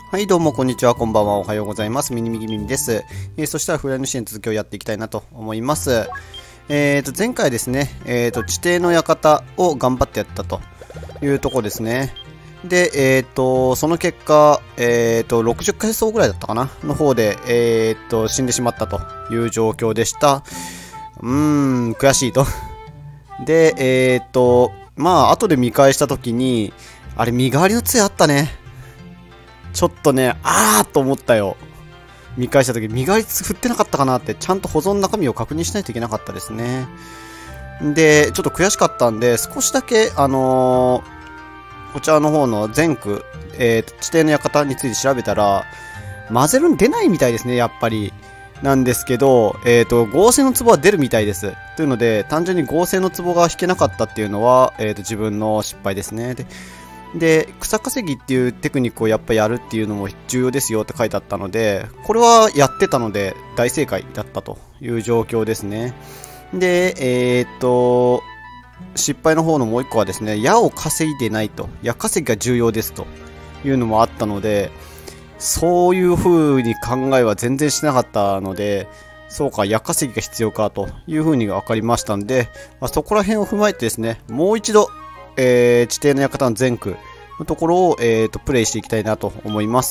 はい、どうも、こんにちは、こんばんは、おはようございます。ミニミギミミです。そしたら、フライの支援続きをやっていきたいなと思います。前回ですね、地底の館を頑張ってやったというところですね。で、その結果、60回走ぐらいだったかなの方で、死んでしまったという状況でした。悔しいと。で、まあ、後で見返したときに、あれ、身代わりの杖あったね。ちょっとね、と思ったよ。見返したとき、身代わり振ってなかったかなって、ちゃんと保存中身を確認しないといけなかったですね。で、ちょっと悔しかったんで、少しだけ、こちらの方の全区、地底の館について調べたら、混ぜるん出ないみたいですね、やっぱり。なんですけど、合成の壺は出るみたいです。というので、単純に合成の壺が引けなかったっていうのは、自分の失敗ですね。で、草稼ぎっていうテクニックをやっぱやるっていうのも重要ですよって書いてあったので、これはやってたので大正解だったという状況ですね。で、失敗の方のもう一個はですね、矢を稼いでないと。矢稼ぎが重要ですというのもあったので、そういう風に考えは全然しなかったので、そうか、矢稼ぎが必要かという風に分かりましたんで、そこら辺を踏まえてですね、もう一度、地底の館の全区のところを、プレイしていきたいなと思います。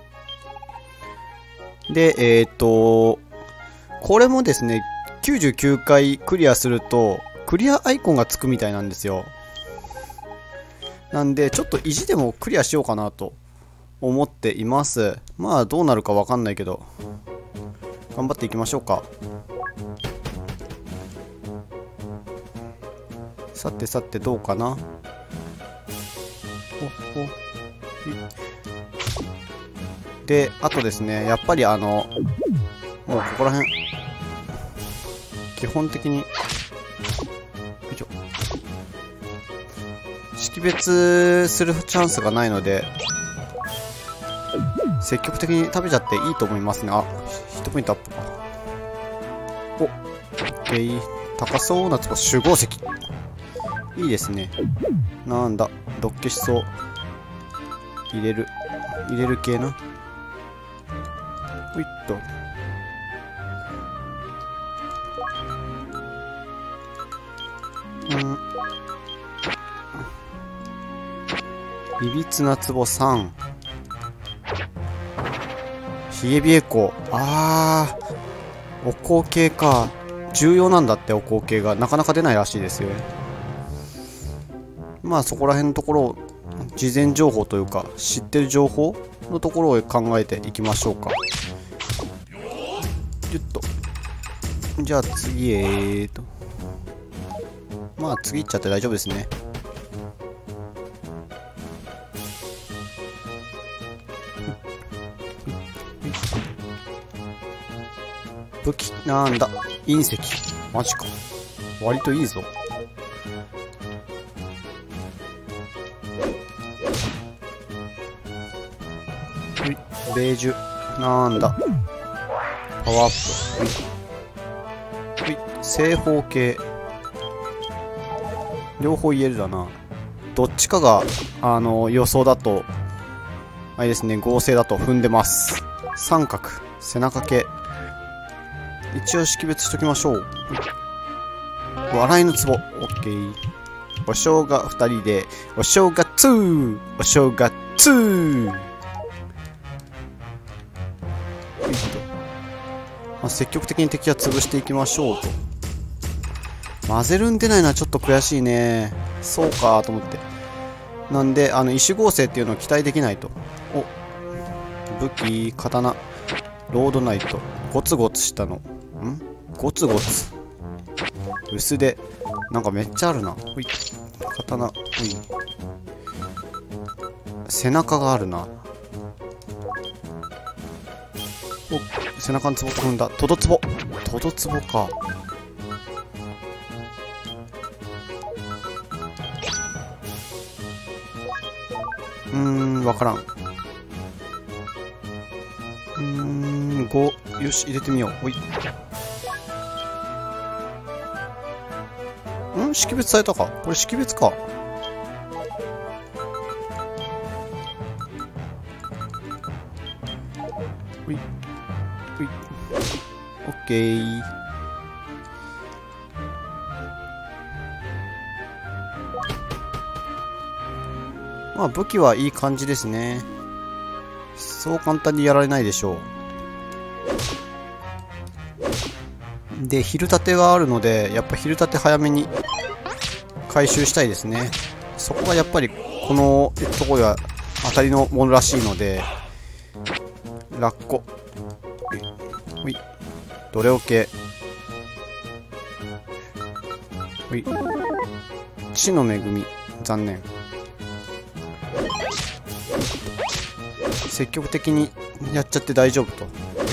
で、これもですね、99回クリアすると、クリアアイコンがつくみたいなんですよ。なんで、ちょっと意地でもクリアしようかなと思っています。まあ、どうなるかわかんないけど、頑張っていきましょうか。さてさてどうかな。で、あとですね、やっぱりもうここら辺、基本的に、よいしょ。識別するチャンスがないので、積極的に食べちゃっていいと思いますね。ヒットポイントアップか。オッケー。高そうなとこ、集合石。いいですね。なんだ、ドッキしそう。入れる系な。ほいっと。いびつな壺3。冷え冷え湖。お香系か。重要なんだって、お香系が。なかなか出ないらしいですよ。まあそこら辺のところを事前情報というか知ってる情報のところを考えていきましょうか。ギュッと。じゃあ次まあ次行っちゃって大丈夫ですね。武器なんだ、隕石。マジか、割といいぞ。ベージュなんだ、パワーアップ。正方形、両方言えるだな。どっちかが予想だとあれですね、合成だと踏んでます。三角、背中系、一応識別しときましょう。笑いのツボ、オッケー。お正が2人で、お正が2、お正が2。積極的に敵は潰していきましょうと。混ぜるん出ないのはちょっと悔しいね。そうかと思って。なんで、石合成っていうのを期待できないと。武器、刀、ロードナイト。ゴツゴツしたの。ゴツゴツ。薄手。なんかめっちゃあるな。ほい。刀。ほい。背中があるな。背中のツボと踏んだ。トドツボ。トドツボか。わからん。5。よし、入れてみよう。ほい。識別されたか。これ識別か。 ほいほい。オッケー。まあ武器はいい感じですね。そう簡単にやられないでしょう。で、ヒル立てがあるので、やっぱヒル立て早めに回収したいですね。そこがやっぱりこのところが当たりのものらしいので、ラッコ。ほい。どれオケ。ほい。地の恵み。残念。積極的にやっちゃって大丈夫と。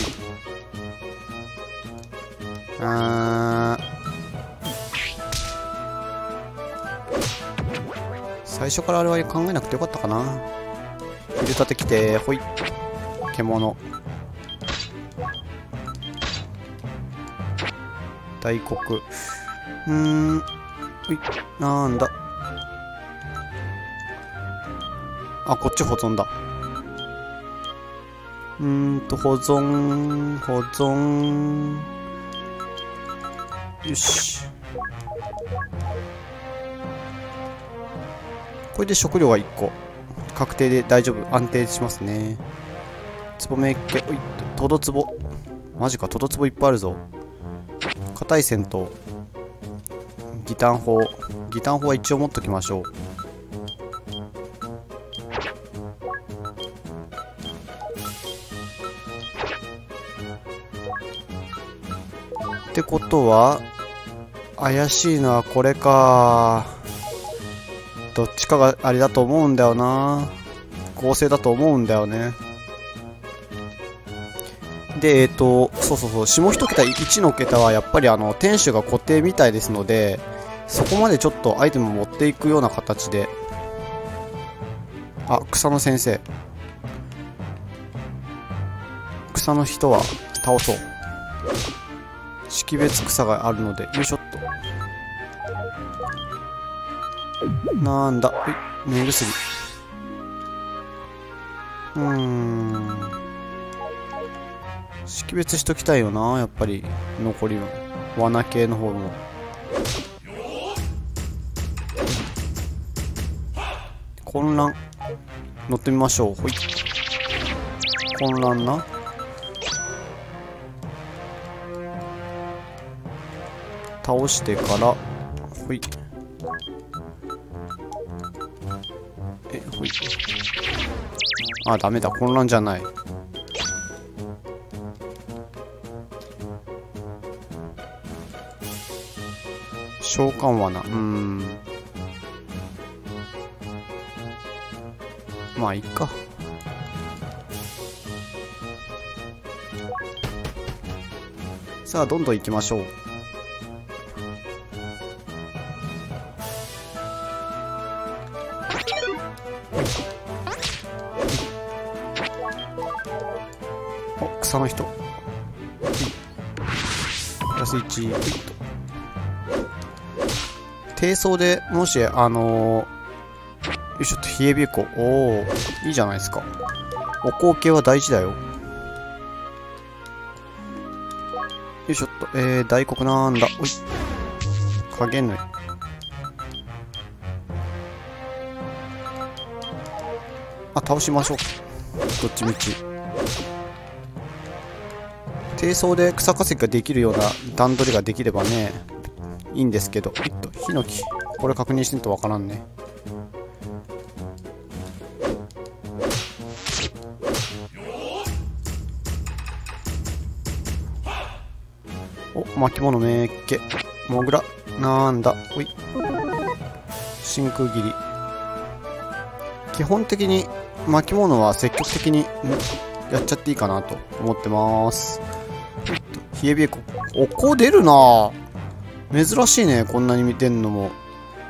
最初からあれは考えなくてよかったかな。ヒル立てきて、ほい。獣。大黒。ほい。なんだ。あ、こっち保存だ。保存。よし。これで食料が1個。確定で大丈夫。安定しますね。つぼめっけ。おい、トドツボ。マジか、トドツボいっぱいあるぞ。硬い線と、ギタン砲。ギタン砲は一応持っときましょう。ってことは、怪しいのはこれか。どっちかがあれだと思うんだよな。合成だと思うんだよね。で、そうそうそう、下一桁1の桁はやっぱり天守が固定みたいですので、そこまでちょっとアイテム持っていくような形で。あ、草の先生。草の人は倒そう。識別草があるので、よいしょっと。なんだ、目薬。識別しときたいよな、やっぱり。残りの罠系の方も。混乱。乗ってみましょう。ほい。混乱な。倒してから、ほい。ほい。あ、ダメだ。混乱じゃない。召喚罠。まあ、いっか。さあ、どんどん行きましょう。草の人。プラス1。低層でもし、よいしょっと、冷えびえこ。おー、いいじゃないですか。お香系は大事だよ。よいしょっと、大黒なんだ。おい。影縫い。あ、倒しましょう。どっちみち。低層で草化石ができるような段取りができればね、いいんですけど。ヒノキ。これ確認してんとわからんね。お、巻物めっけ。モグラ。なんだ。おい。真空切り。基本的に巻物は積極的にやっちゃっていいかなと思ってます。冷えびえこ。おこ出るな。珍しいね、こんなに見てんのも。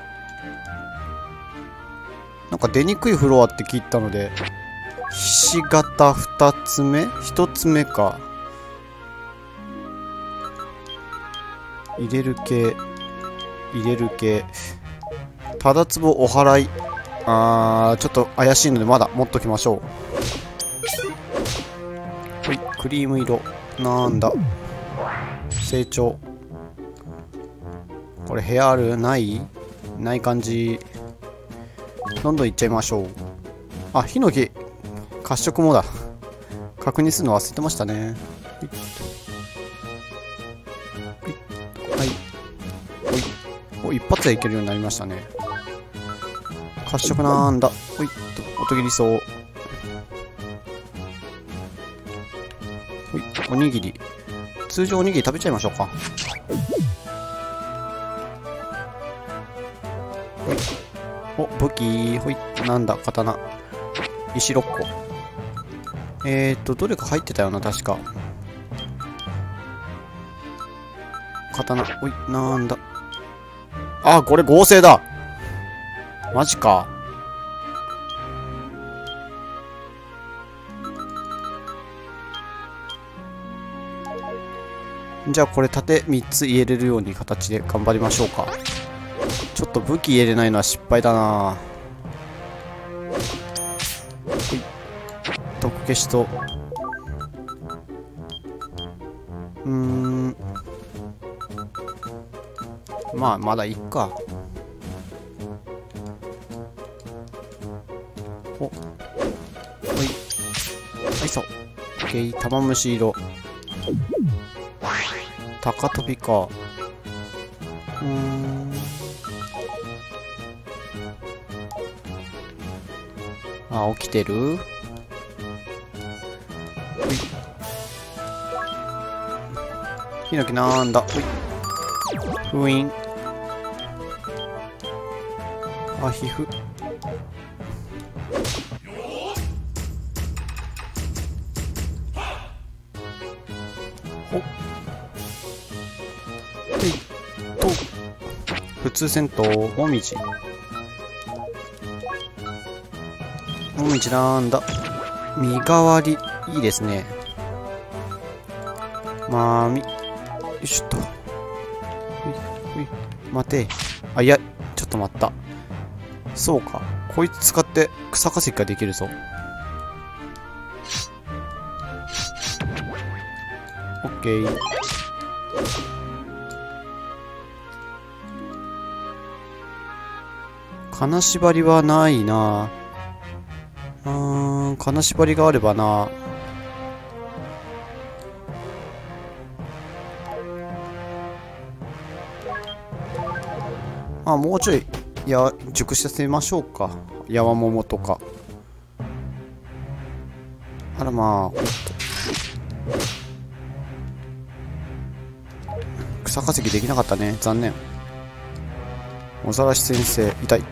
なんか出にくいフロアって聞いたので、ひし形2つ目 ?1 つ目か。入れる系。入れる系。ただつぼお祓い。ちょっと怪しいのでまだ持っときましょう。はい、 クリーム色。なんだ。成長。これ部屋ある？ない感じ。どんどんいっちゃいましょう。あ、ヒノキ褐色もだ。確認するの忘れてましたね。はい。お、一発でいけるようになりましたね。褐色なんだ。ほいっと、音切りそう。ほい、おにぎり。通常おにぎり食べちゃいましょうか。ほい。お、武器。ほい。なんだ、刀。石6個。どれか入ってたよな、確か。刀。ほい、なんだ。あ、これ合成だ。マジか。じゃあこれ盾3つ入れれるように形で頑張りましょうか。ちょっと武器入れれないのは失敗だな。毒消しとまあまだいっか。お、ほい、はい、そう。オッケー、玉虫色。高跳びか。あ、起きてる？ヒノキなんだ。封印。あ、皮膚。ほっ。と。普通戦闘。もみじ。もみじなんだ。身代わり。いいですね。まみ。よいしょっと。待て。あ、いや、ちょっと待った。そうか。こいつ使って草化石ができるぞ。オッケー。金縛りはないな。金縛りがあればな。あ、もうちょい、熟させましょうか。ヤワモモとか。あらまあ。草化石できなかったね。残念。小ざらし先生、痛い。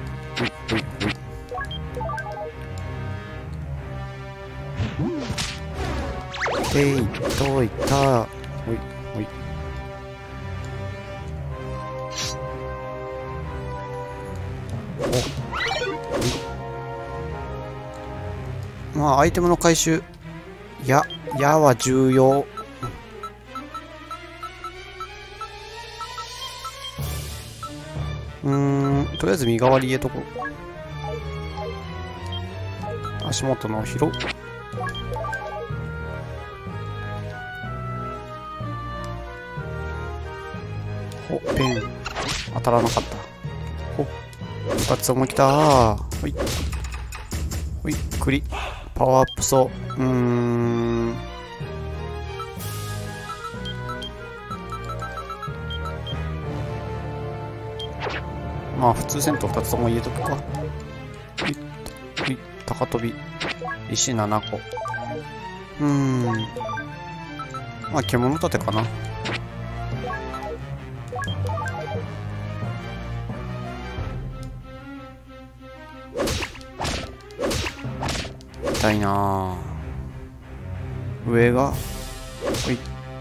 どいた。ほい、ほい。まあ、アイテムの回収。矢は重要。とりあえず身代わり入れとこう。足元の拾う。お、ペン。当たらなかった。お、2つ思いきたー。ほい。ほい、栗。パワーアップそう。まあ普通戦闘2つとも入れとくか。高跳び。石7個。まあ獣盾かな。痛いなぁ。上が。ほい。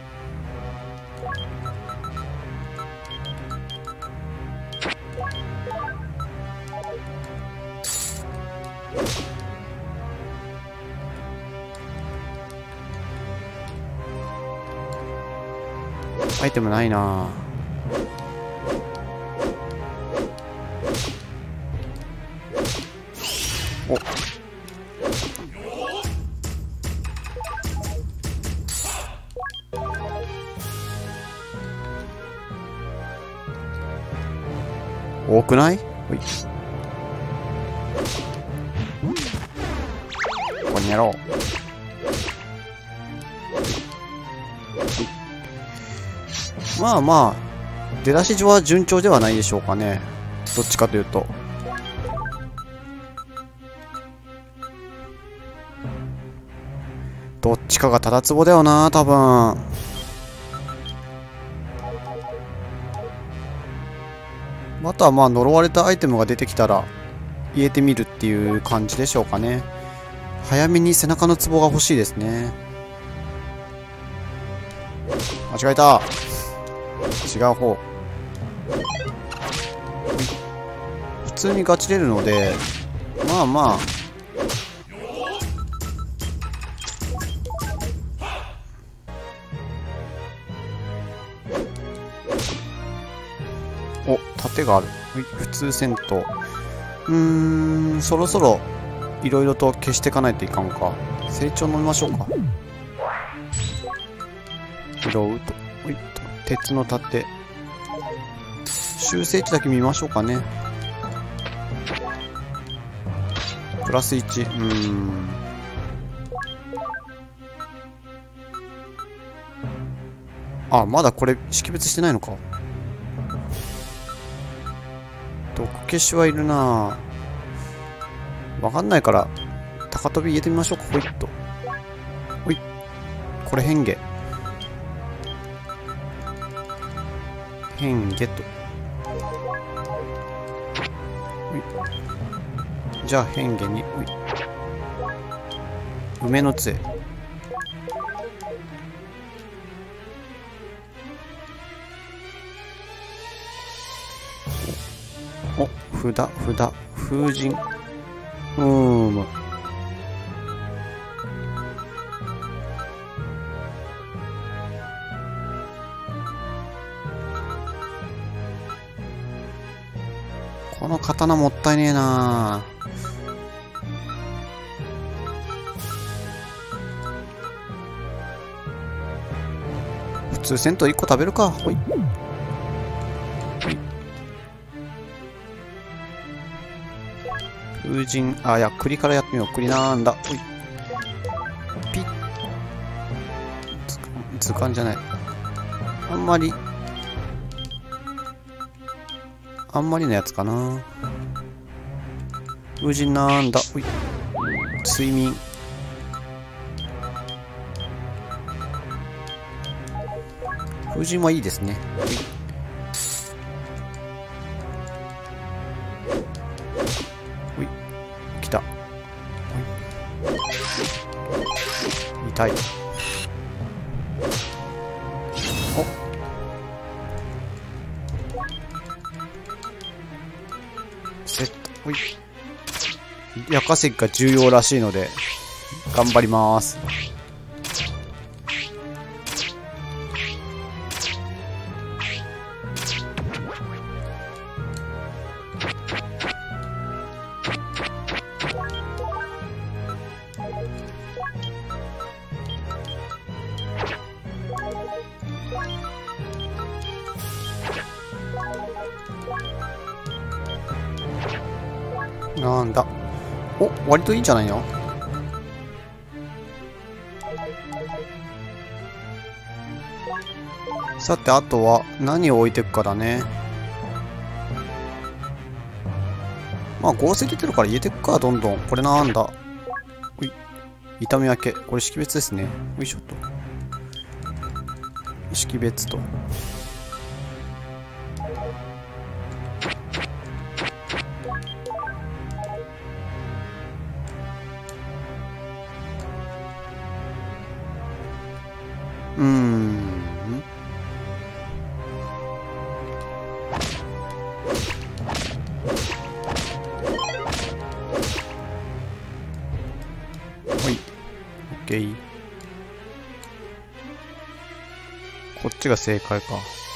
アイテムないな。お、 多くない？ほい。ここにやろう。まあまあ、出だし上は順調ではないでしょうかね。どっちかというと。どっちかがただツボだよな、多分。あとはまあ呪われたアイテムが出てきたら入れてみるっていう感じでしょうかね。早めに背中のツボが欲しいですね。間違えた。違う方。普通にガチれるので、まあまあお、盾がある。普通戦闘。そろそろいろいろと消していかないといかんか。成長飲みましょうか。拾うと。ほいっと。鉄の盾。修正値だけ見ましょうかね。プラス1。あ、まだこれ識別してないのか。毒消しはいるなぁ。わかんないから、高飛び入れてみましょうか。ほいっと。ほい。これ変化。変化と。ほい。じゃあ変化に。ほい。梅の杖。お、札、風神。この刀もったいねえな。普通戦闘1個食べるか。ほい。風神、あ、いや、栗からやってみよう。栗なんだ。ほい。ピッ。図鑑じゃない。あんまりのやつかな。風神なんだ。ほい。睡眠。風神はいいですね。ほい。来た。痛い。お。セット。ほい。夜化石が重要らしいので頑張ります。なんだ。お、割といいんじゃないの。さて、あとは何を置いていくかだね。まあ合成出てるから入れていくか、どんどん。これなんだ。ほい。痛み分け。これ識別ですね。よいしょと。識別と。ほい。オッケー。こっちが正解か。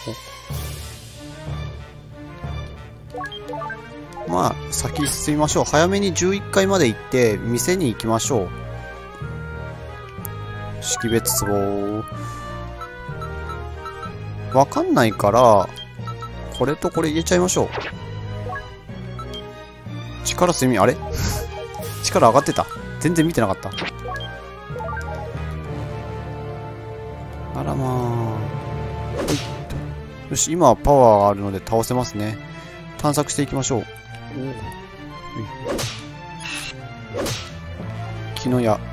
まあ、先進みましょう。早めに11階まで行って、店に行きましょう。識別壺。わかんないから、これとこれ入れちゃいましょう。 力睡眠、あれ力上がってた。全然見てなかった。あらまあ。よし、今はパワーがあるので倒せますね。探索していきましょう。木の矢。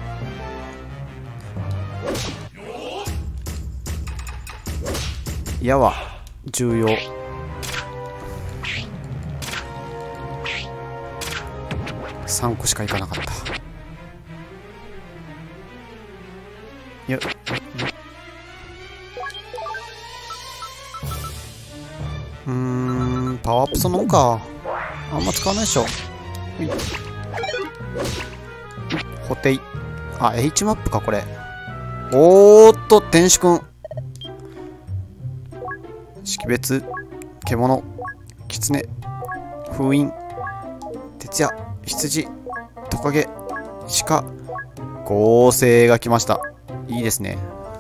矢は重要。3個しかいかなかった。よっ。パワーアップそのもんか。あんま使わないでしょ。ほい。補定。あ、H マップか、これ。おーっと、天使くん。識別、獣、狐、封印、徹夜、羊、トカゲ、鹿、合成が来ました。いいですね。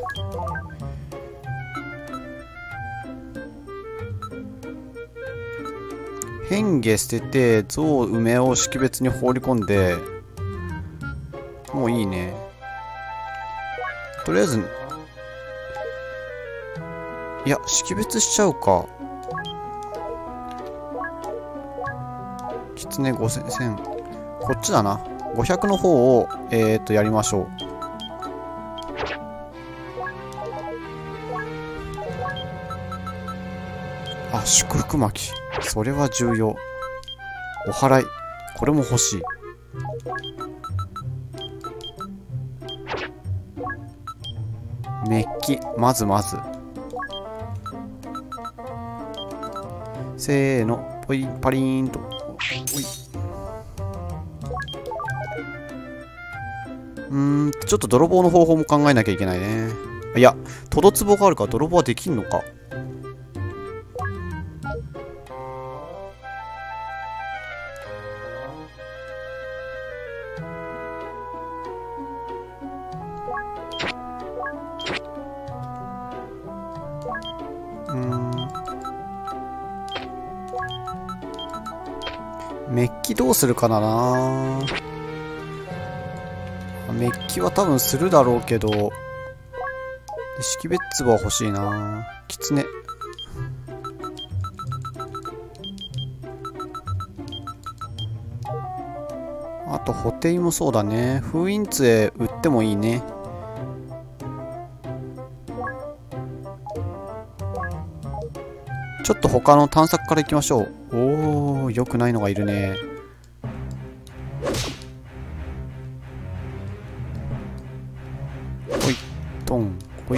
変化捨てて、象、梅を識別に放り込んで、もういいね。とりあえず、いや、識別しちゃうか。狐5000。こっちだな。500の方を、やりましょう。あ、祝福巻き。それは重要。お祓い。これも欲しい。メッキ。まず。せーの。ポイパリーンと。ちょっと泥棒の方法も考えなきゃいけないね。いや、トドツボがあるから泥棒はできんのか。メッキどうするかな。メッキは多分するだろうけど、識別壺は欲しいな。キツネ。あと補定もそうだね。封印杖売ってもいいね。ちょっと他の探索から行きましょう。おー、良くないのがいるね。ほい、トン、ほい。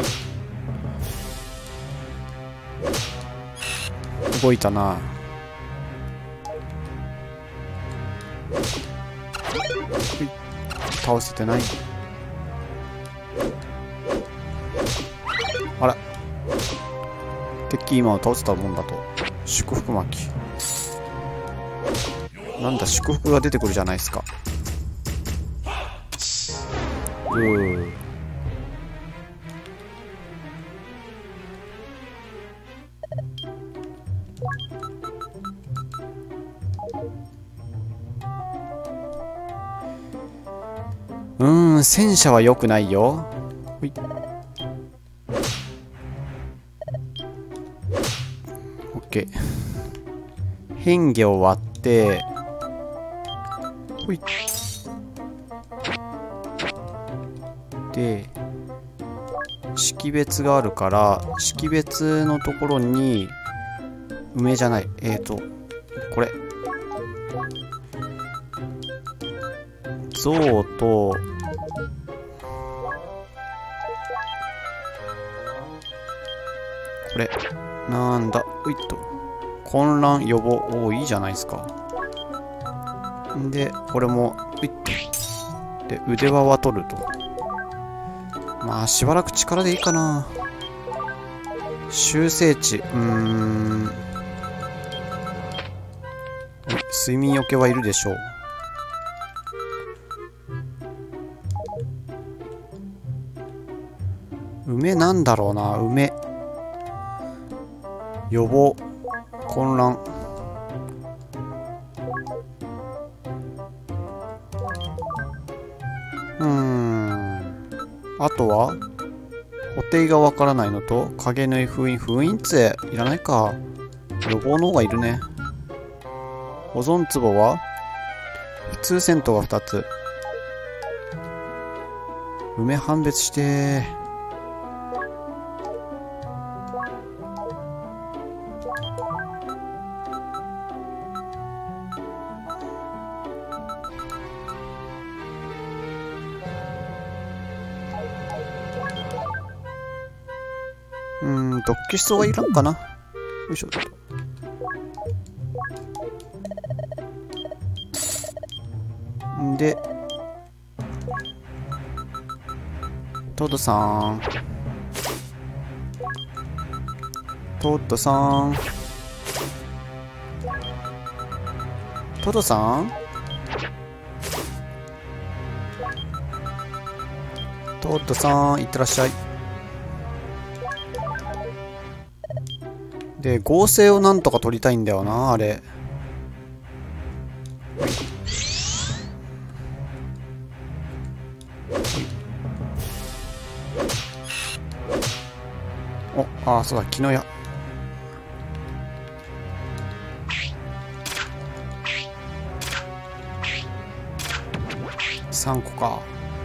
動いたな。ほい、倒せてない。あら。敵今を倒せたもんだと。祝福巻き。なんだ、祝福が出てくるじゃないですか。戦車は良くないよ。ほい。オッケー。変化を割って、ほい。で、識別があるから、識別のところに、梅じゃない。これ。象と、これ。なんだ。ういっと。混乱予防。おー、いいじゃないですか。で、これも、ういっと。で、腕輪は取ると。まあ、しばらく力でいいかな。修正値。睡眠よけはいるでしょう。梅なんだろうな。梅。予防。混乱。 あとは補定がわからないのと影縫い封印杖いらないか。予防の方がいるね。保存壺は普通銭湯が2つ。梅判別して突起思想はいらんかな。よいしょ。でトドさんトドさんトドさんトドさんいってらっしゃい。で合成をなんとか取りたいんだよなあれ。ああ、そうだ、木の矢。3個か。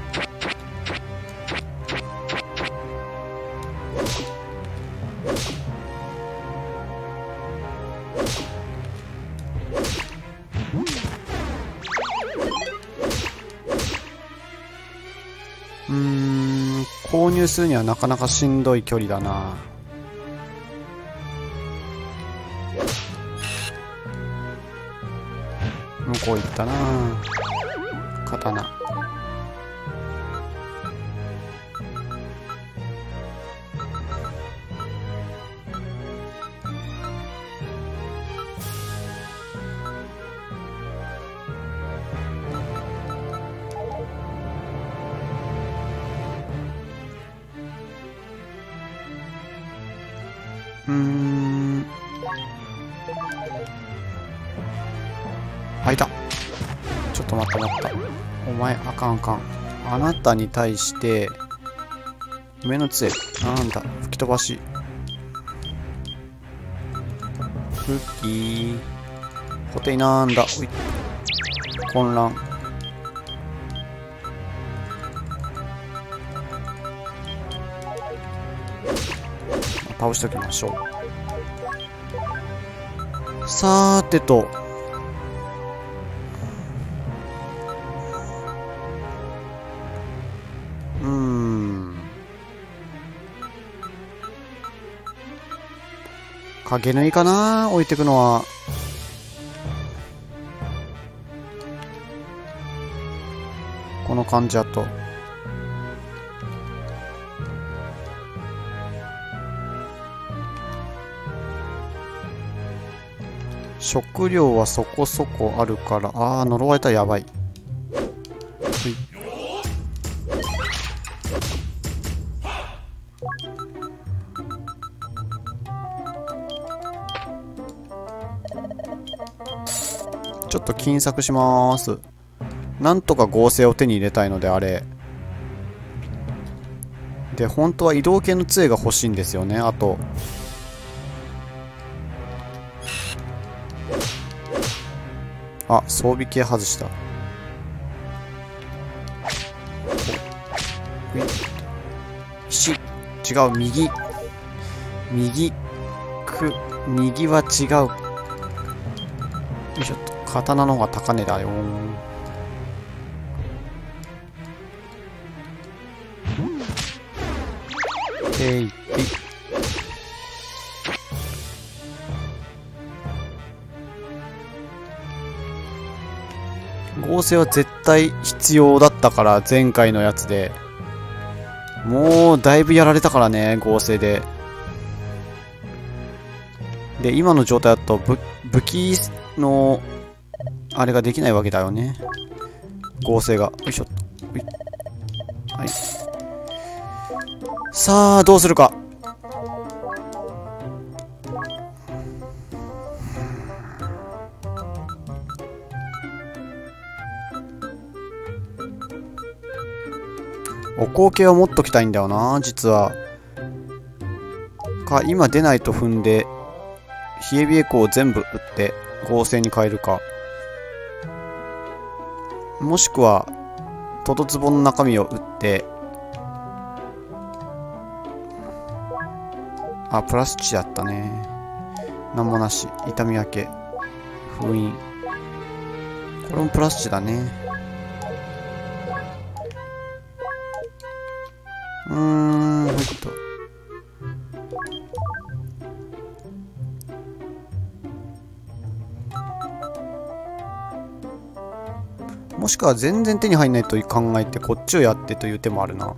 購入するにはなかなかしんどい距離だな。向こう行ったな。刀。あ、いた。ちょっと待った。お前、あかん。あなたに対して、上の杖。なんだ、吹き飛ばし。クッキー。補定なんだ。おい。混乱。倒しておきましょう。さーてと。影縫いかな、置いてくのは。この感じだと。食料はそこそこあるから、呪われたらやばい。ちょっと金策します。なんとか合成を手に入れたいので、あれ。で、本当は移動系の杖が欲しいんですよね、あと。あ、装備系外した。石。違う、右。右は違う。よいしょっと。刀の方が高値だよ。合成は絶対必要だったから、前回のやつで。もうだいぶやられたからね、合成で。で、今の状態だと武器のあれができないわけだよね。合成が。よいしょっと。はい。さあ、どうするか。 お香系は持っときたいんだよな、実は。か、今出ないと踏んで、冷え冷え香を全部打って合成に変えるか。もしくは、トドツボの中身を打って、あ、プラス値だったね。なんもなし。痛み分け。封印。これもプラス値だね。もしくは全然手に入んないと考えてこっちをやってという手もあるな。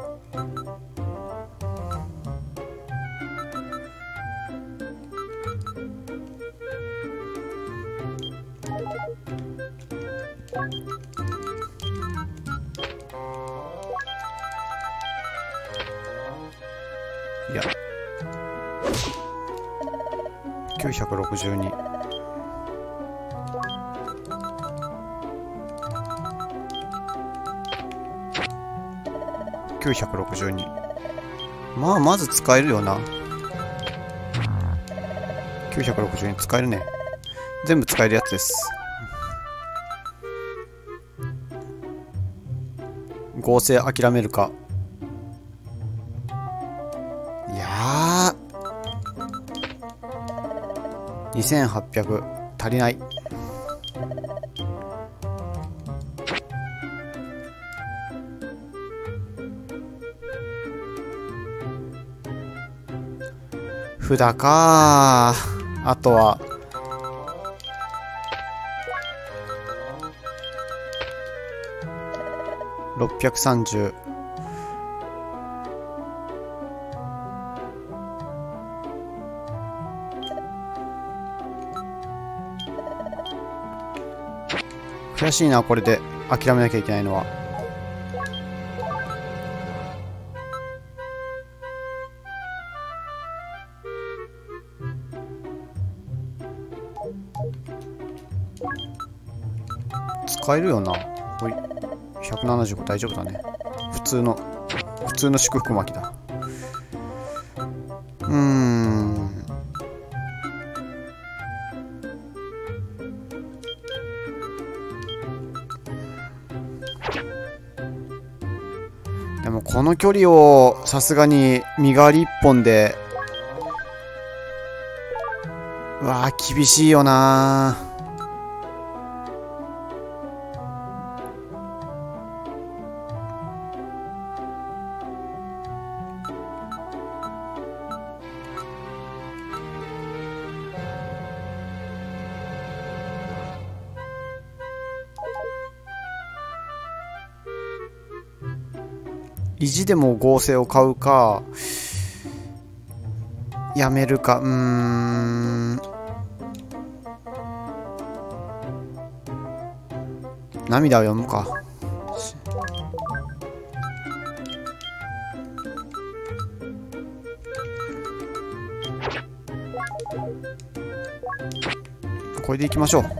いや、962。962。まあ、まず使えるよな。962使えるね。全部使えるやつです。合成諦めるか。いやー、2800足りない。札かー。あとは630。悔しいな、これで諦めなきゃいけないのは。使えるよな。ほい。175大丈夫だね。普通の祝福巻きだ。でもこの距離をさすがに身代わり一本で、うわあ厳しいよな。意地でも合成を買うか、やめるか。涙を読むか。これでいきましょう。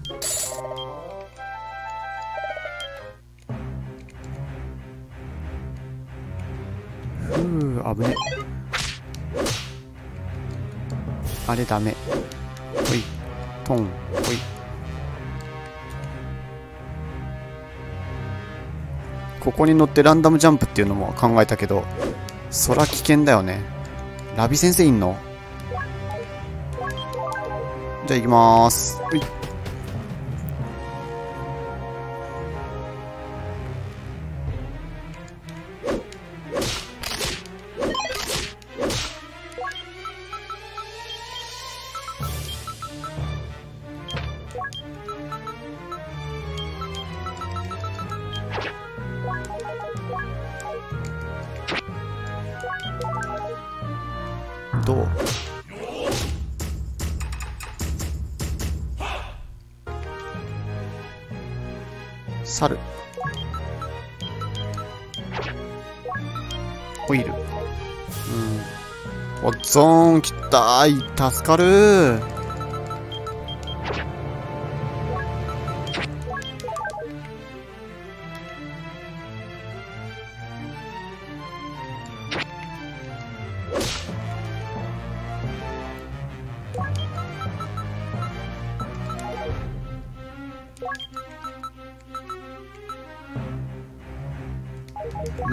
危ね。あれダメ。ほいトンほい。ここに乗ってランダムジャンプっていうのも考えたけど、そら危険だよね。ラビ先生いんの？じゃあ行きまーす。ほい。どう？猿オイル。おっゾーンきったーい。助かるー。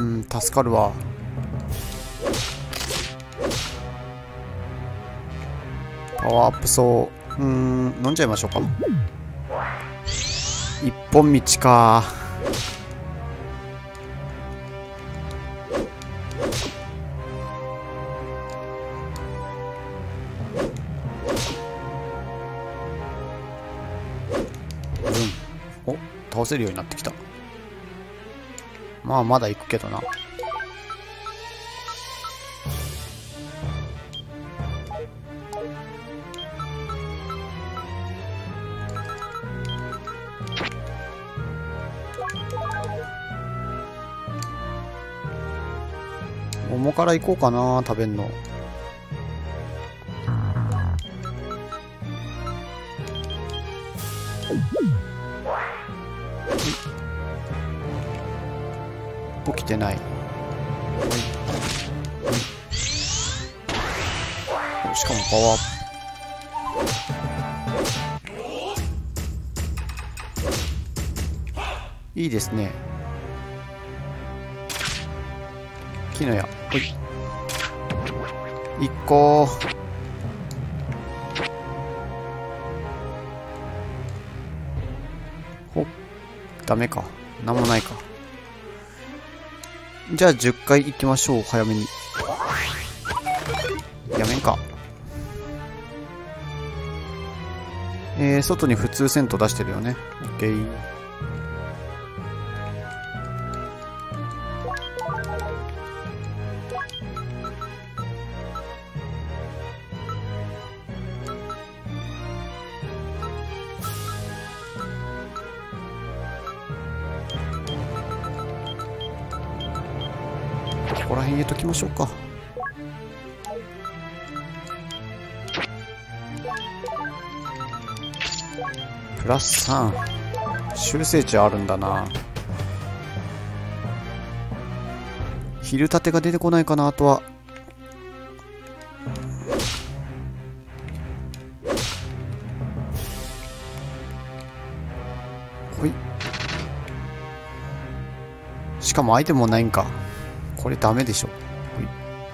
助かるわ。パワーアップそう。飲んじゃいましょうか。一本道か。お、倒せるようになってきた。まあまだ行くけどな。桃から行こうかな、食べんの。起きてない。しかもパワーいいですね。木の矢。ほい。1個。ほっ。ダメか。なんもないか。じゃあ10回行きましょう。早めに。やめんか。外に普通セント出してるよね。オッケー。ここら辺入れときましょうか。プラス3。修正値あるんだな。昼立てが出てこないかな。あとはほい。しかもアイテムもないんか。これダメでしょ。ほい。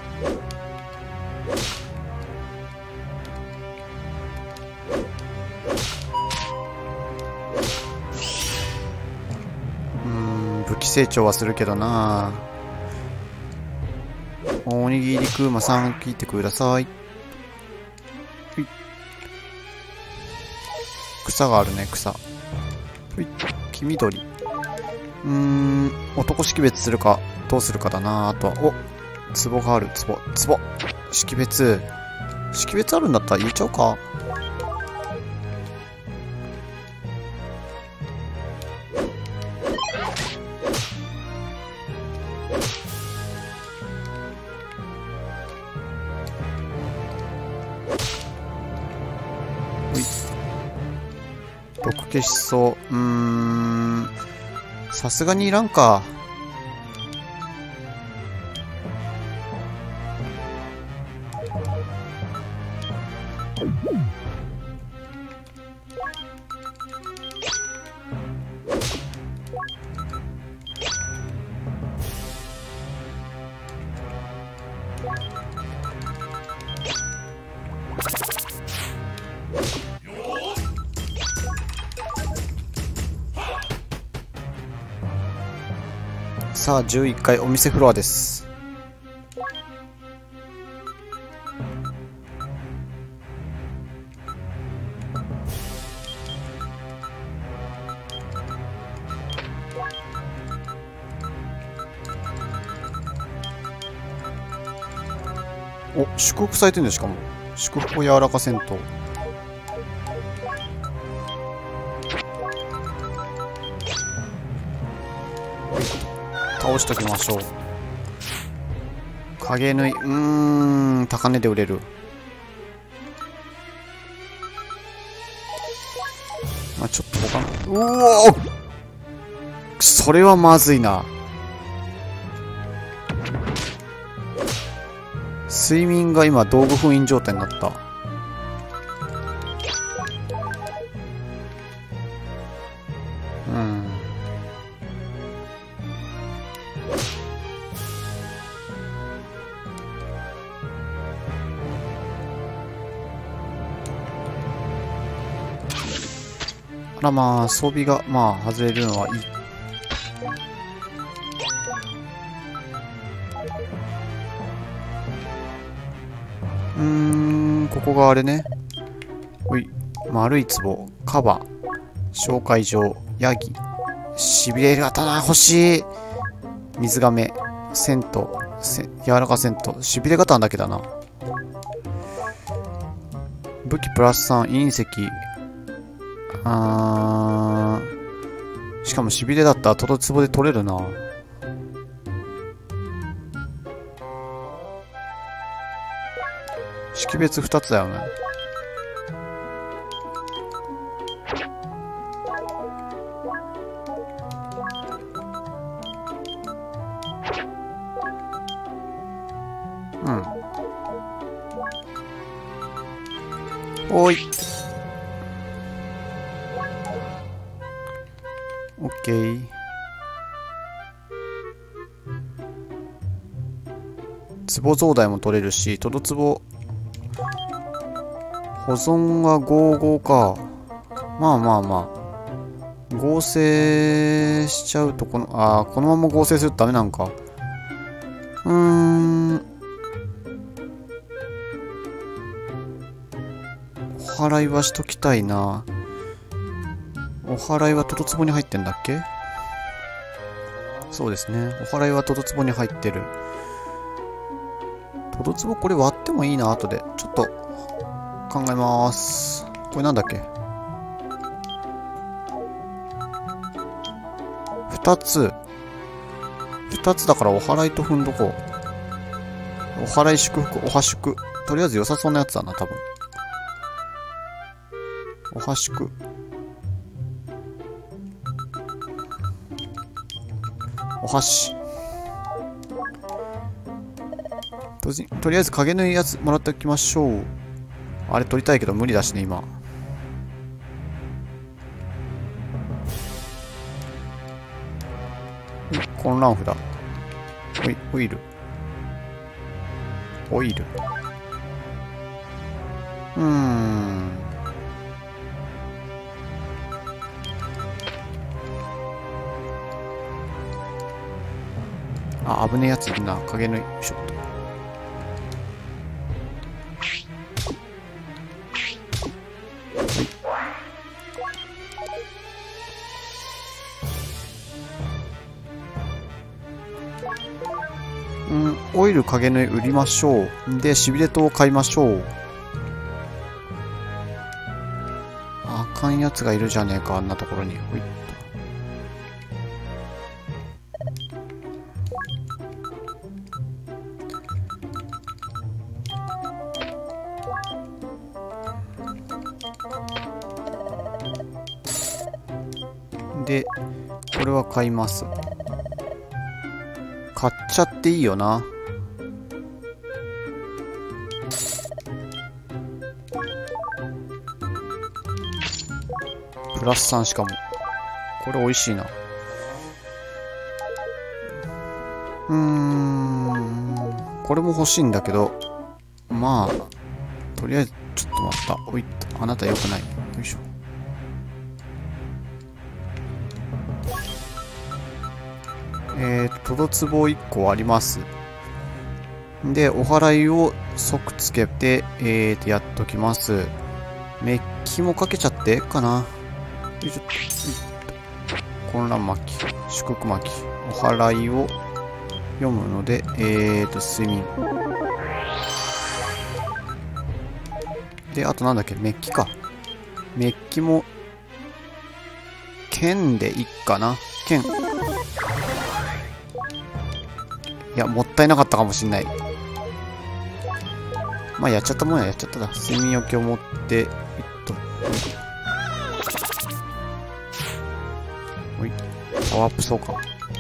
武器成長はするけどな。おにぎりくまさん聞いてください。ほい。草があるね、草。ほい。黄緑。男識別するかどうするかだな。あとは壺がある。壺識別あるんだったら入れちゃおうか。毒消しそう。さすがにいらんか。さあ11階お店フロアです。お、祝福されてるんだ。しかも祝福を柔らかせんと。倒しときましょう。影縫い、高値で売れる。まあちょっと他の、うおー、それはまずいな。睡眠が今道具封印状態になった。 あらまあ、装備が、まあ、外れるのはいい。ここがあれね。ほい。丸い壺、カバ、紹介状、ヤギ、しびれる刀欲しい。水亀、銭湯、柔らか銭湯、しびれ刀だけだな。武器プラス3、隕石。しかもしびれだったらトドツボで取れるな。識別2つだよね。うん。おい。オッケー。壺増大も取れるし、トドツボ保存が55か。まあまあまあ。合成しちゃうとこのまま合成するとダメなんか。お払いはしときたいな。お払いはトドツボに入ってんだっけ？そうですね。お払いはトドツボに入ってる。トドツボこれ割ってもいいな、後で。ちょっと考えます。これなんだっけ？ 2 つ。2つだからお払いと踏んどこう。お払い祝福、おは祝。とりあえず良さそうなやつだな、多分。おは祝。お箸。とりあえず影のいいやつもらっておきましょう。あれ取りたいけど無理だしね、今。混乱札。オイル。オイル。危ねえやついるな。影のショット。オイル影の売りましょう。で、しびれ刀を買いましょう。あかんやつがいるじゃねえか、あんなところに。ほいっと。で、これは買います。買っちゃっていいよな。プラス3しかも。これ美味しいな。これも欲しいんだけど、まあ、とりあえず、ちょっと待った。おいっと、あなた良くない。よいしょ。トドツボ1個あります。で、お祓いを即つけて、やっときます。メッキもかけちゃってかな。よいしょ。混乱巻き、祝福巻き、お祓いを読むので、睡眠。で、あとなんだっけ、メッキか。メッキも、剣でいっかな。剣。いや、もったいなかったかもしんない。まあ、やっちゃったもんや、やっちゃっただ。睡眠置きを持って、ほい。パワーアップそうか。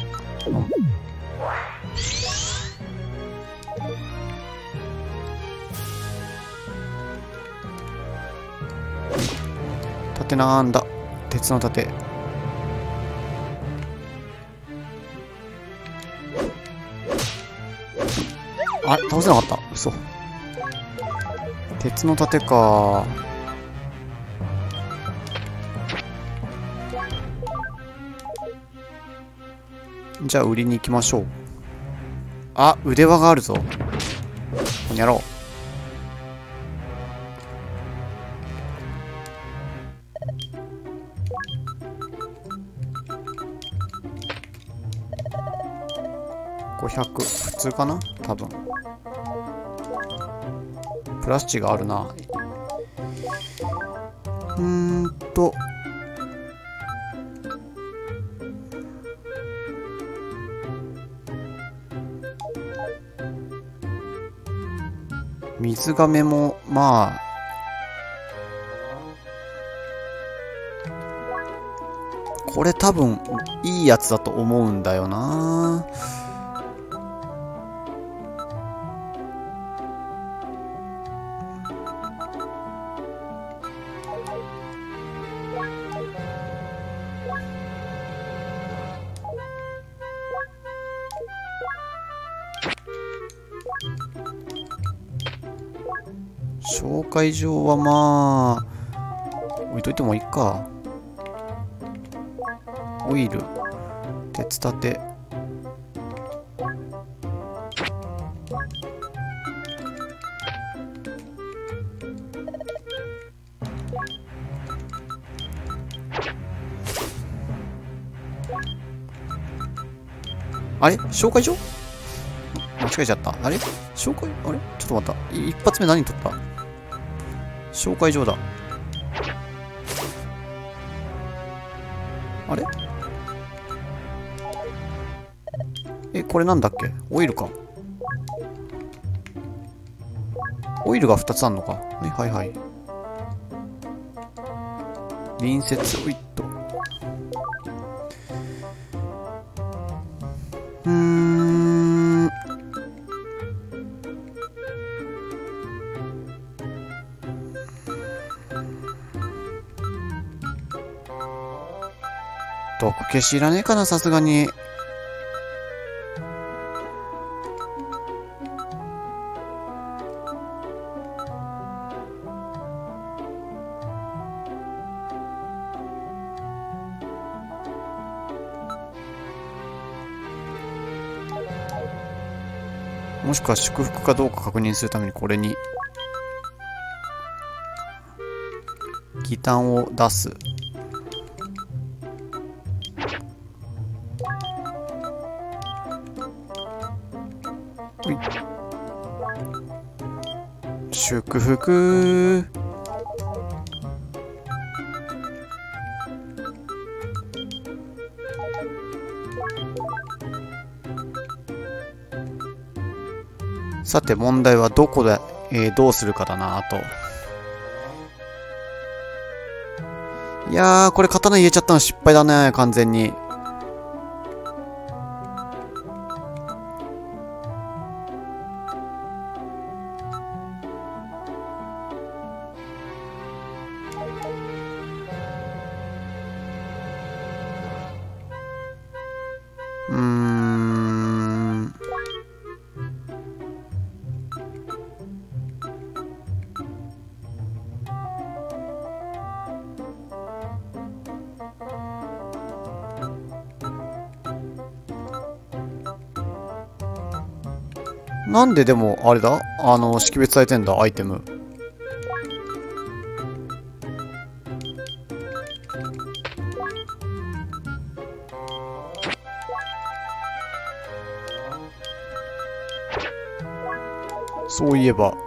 盾なんだ。鉄の盾。あれ倒せなかった。嘘。鉄の盾か。 じゃあ売りに行きましょう。あ、腕輪があるぞ。やろう。500普通かな多分。プラスチがあるな。水亀もまあこれ多分いいやつだと思うんだよな。紹介状はまあ置いといてもいいか。オイル、鉄立て、あれ紹介状間違えちゃった。あれ紹介、あれちょっと待った。一発目何取った？紹介状だ。あれこれなんだっけ？オイルか。オイルが2つあんのか。はいはい。隣接オイット。毒消しいらねえかな、さすがに。もしくは祝福かどうか確認するためにこれにギタンを出す。祝福。さて問題はどこで、どうするかだなと。いやー、これ刀入れちゃったの失敗だね、完全に。なんででも、あれだ識別されてんだ、アイテム。そういえば。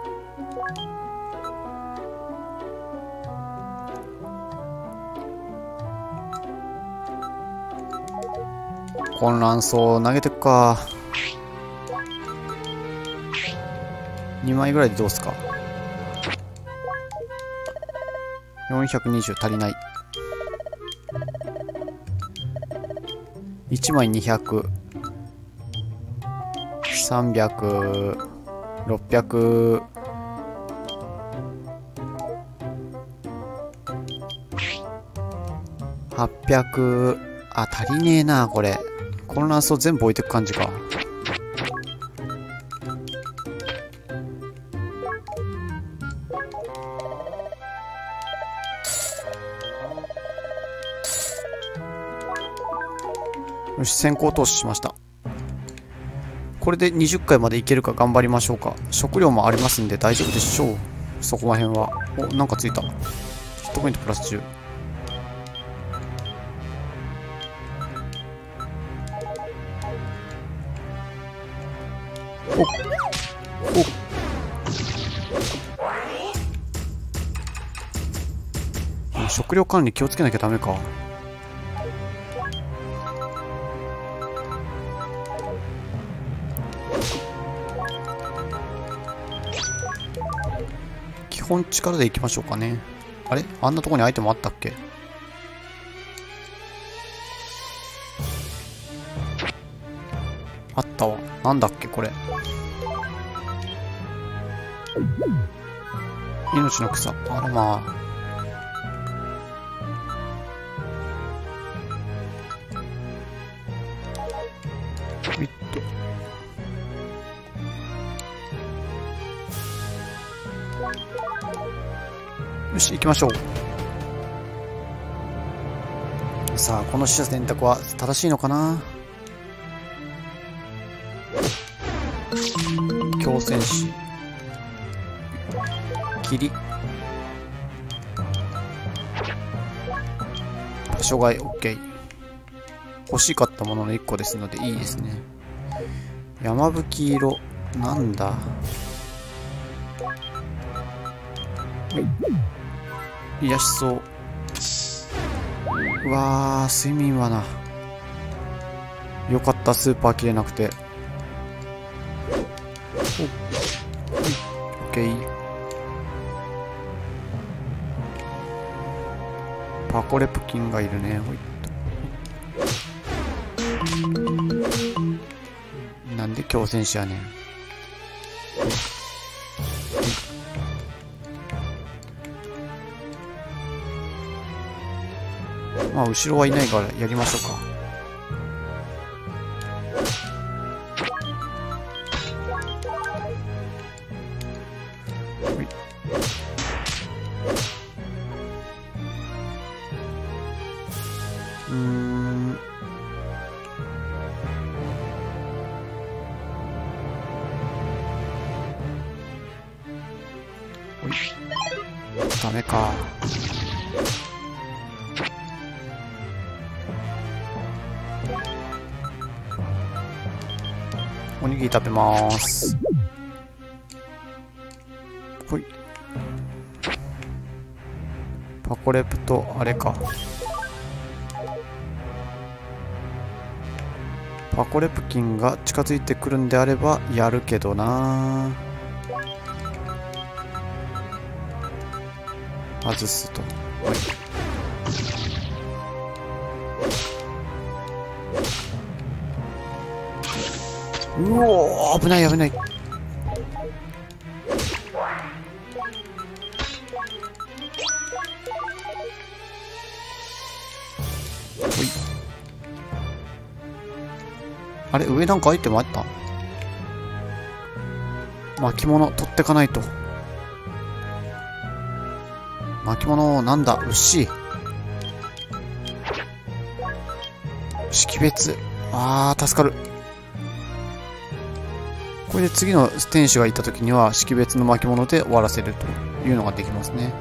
混乱層投げてくか。2枚ぐらいでどうすか。420足りない。1枚200、300、600、800。あ、足りねえな、これ。混乱層全部置いてく感じか。 よし、先行投資しました。これで20回までいけるか頑張りましょうか。食料もありますんで大丈夫でしょう。そこら辺は。お、なんかついた。ヒットポイントプラス10。おお、食料管理気をつけなきゃダメか。基本力でいきましょうかね。あれ、あんなとこにアイテムあったっけ。あったわ。なんだっけこれ。命の草。あらまあ。ウィット。よし、行きましょう。さあ、この取捨選択は正しいのかな。強戦士。霧。場所替え OK。欲しかったものの1個ですのでいいですね。山吹色。なんだ。癒しそう。うわー、睡眠はな。よかった、スーパー切れなくて。オッケー。パコレプキンがいるね。ほいっと。なんで強戦士やねん。まあ後ろはいないからやりましょうか。ダメか。おにぎり食べます。ほい。パコレプとあれか。パコレプキンが近づいてくるんであればやるけどな。外すと。はい。うおー、危ない危ない。あれ、上なんかアイテムあった？巻物取ってかないと。巻物なんだ、牛。識別。あー、助かる。これで次の天使がいた時には識別の巻物で終わらせるというのができますね。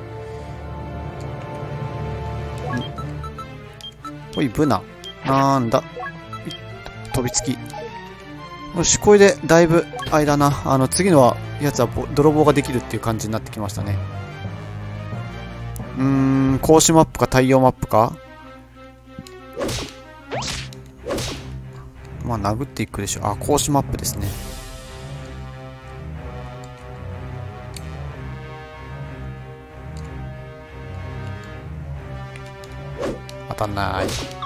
ほい、ブナ。なんだ。飛びつき。よし、これでだいぶ間な。次のやつは泥棒ができるっていう感じになってきましたね。格子マップか太陽マップか。まあ、殴っていくでしょ。あ、格子マップですね。当たんない。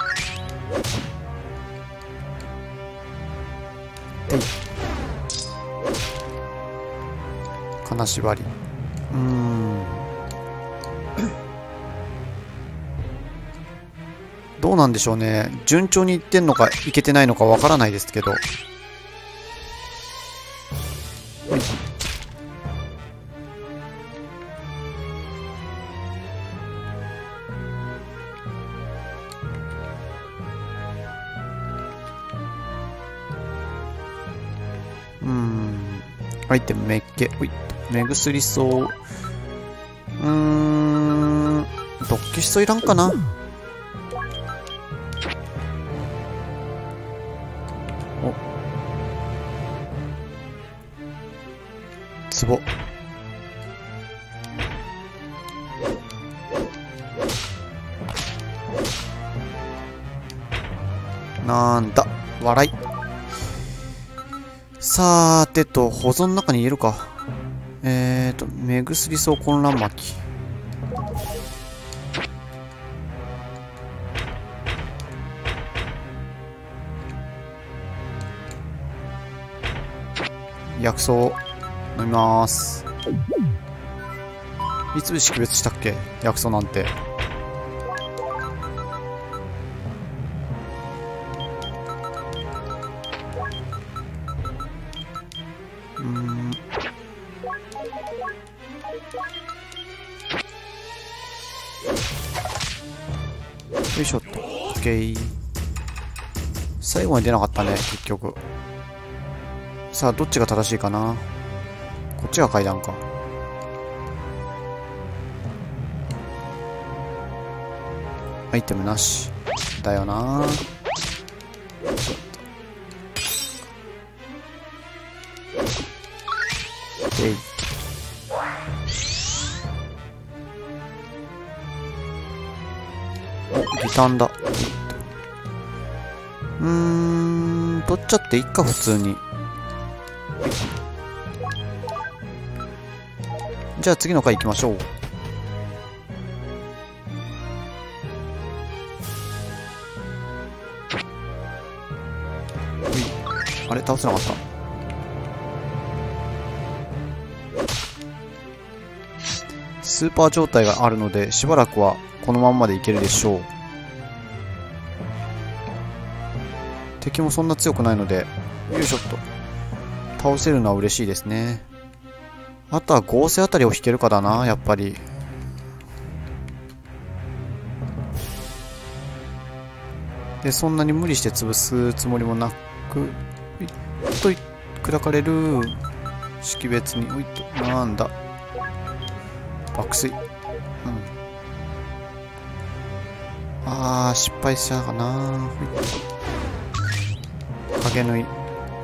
でい。金縛り。どうなんでしょうね。順調にいってんのかいけてないのかわからないですけど。 アイテムめっけ。ほい。目薬草。毒気しそいらんかな。お。壺。なんだ。笑い。さーてと、保存の中に入れるか。目薬草混乱巻。薬草飲みます。いつ識別したっけ、薬草なんて。よいしょっと。OK。最後まで出なかったね、結局。さあ、どっちが正しいかな。こっちが階段か。アイテムなし。だよな。OK。ギタンだ。取っちゃっていっか、普通に。じゃあ次の回行きましょう。あれ、倒せなかった。スーパー状態があるので、しばらくはこのまんまでいけるでしょう。敵もそんな強くないので、よいしょっと。倒せるのは嬉しいですね。あとは合成あたりを引けるかだな、やっぱり。で、そんなに無理して潰すつもりもなく、と砕かれる。識別に、おいっと、なんだ。爆睡。失敗したかな。影縫い。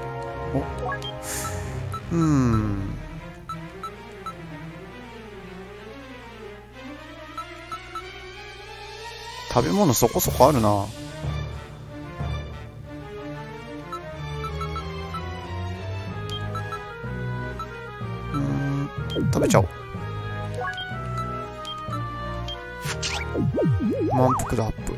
食べ物そこそこあるな。食べちゃおう。満腹度アップ。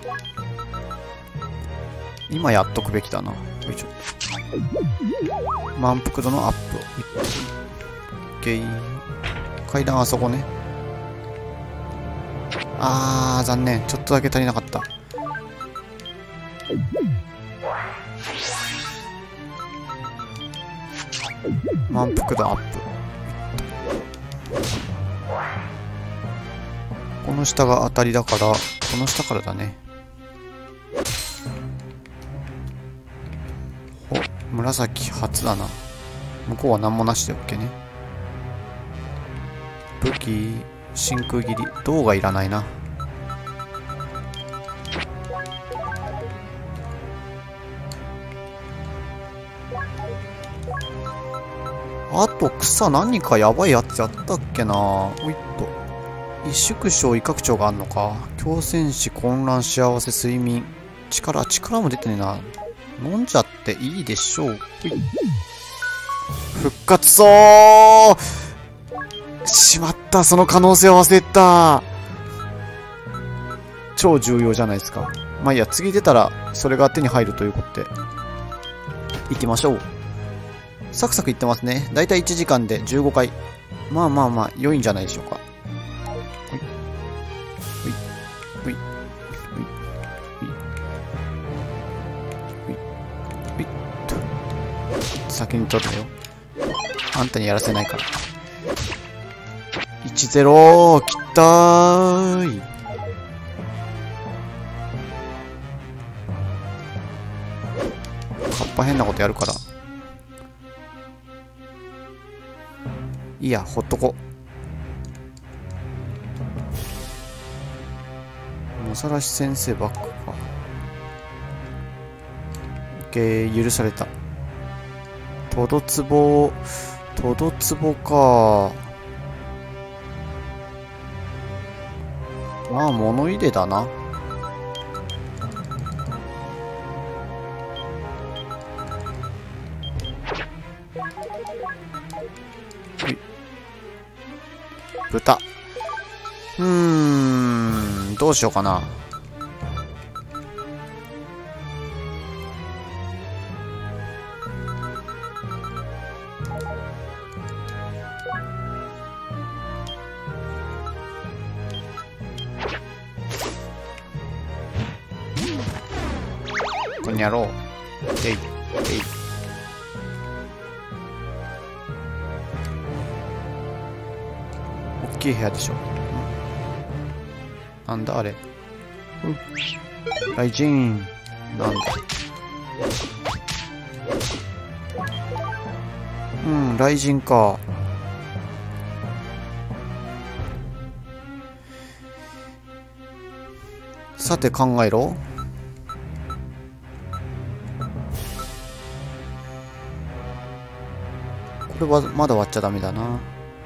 今やっとくべきだな。よいしょ。満腹度のアップ。OK。階段あそこね。残念。ちょっとだけ足りなかった。満腹度アップ。この下が当たりだから、この下からだね。お、紫初だな。向こうは何もなしで OK ね。武器、真空切り、銅がいらないな。あと草何かやばいやつやったっけな。おいっと。萎縮症、威嚇症があんのか。強戦士、混乱、幸せ、睡眠。力も出てねえな。飲んじゃっていいでしょう。復活そうしまった、その可能性を忘れた。超重要じゃないですか。まあいいや、次出たら、それが手に入るということで。行きましょう。サクサクいってますね。だいたい1時間で15回。まあ、良いんじゃないでしょうか。先に取ったよ。あんたにやらせないから。1-0、きったーい。カッパ変なことやるから。 いいや、ほっとこ。野ざらし先生バックか。オッケー、許された。トドツボか。まあ、物入れだな。豚。どうしようかな。こんにゃろう。えい、えい。大きい部屋でしょ。なんだあれ。雷神。なんだ。雷神か。さて考えろ。これはまだ割っちゃダメだな。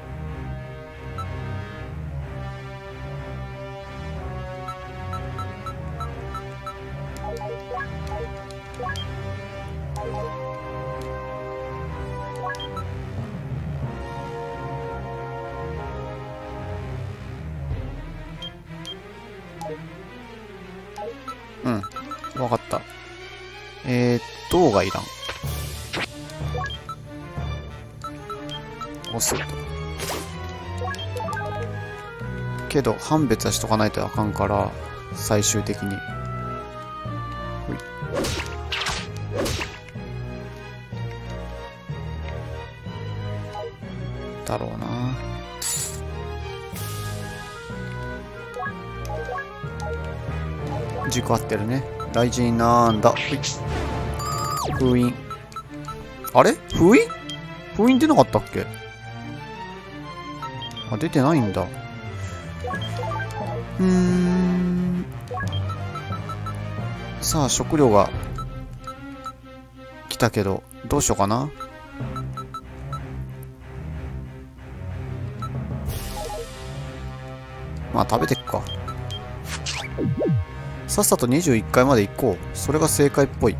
わかった。銅がいらん。押すと。けど、判別はしとかないとあかんから、最終的に。ほい。だろうな。軸合ってるね。雷神なんだ。封印。あれ封印封印出なかったっけ？あ、出てないんだ。さあ、食料が来たけど、どうしようかな。まあ、食べてっか。さっさと21階まで行こう。それが正解っぽい。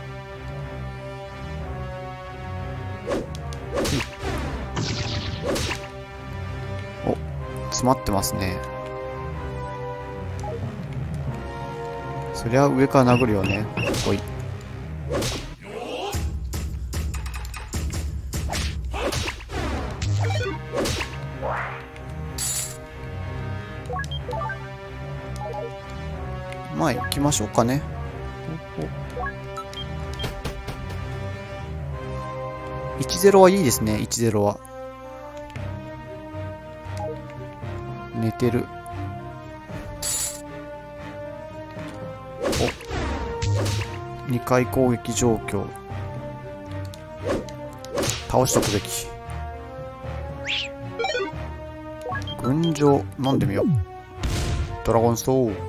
お、詰まってますね。そりゃ上から殴るよね。ほい。まあ行きましょうかね。10はいいですね。10は寝てる。お、2回攻撃状況。倒しとくべき。群青飲んでみよう。ドラゴンソウル。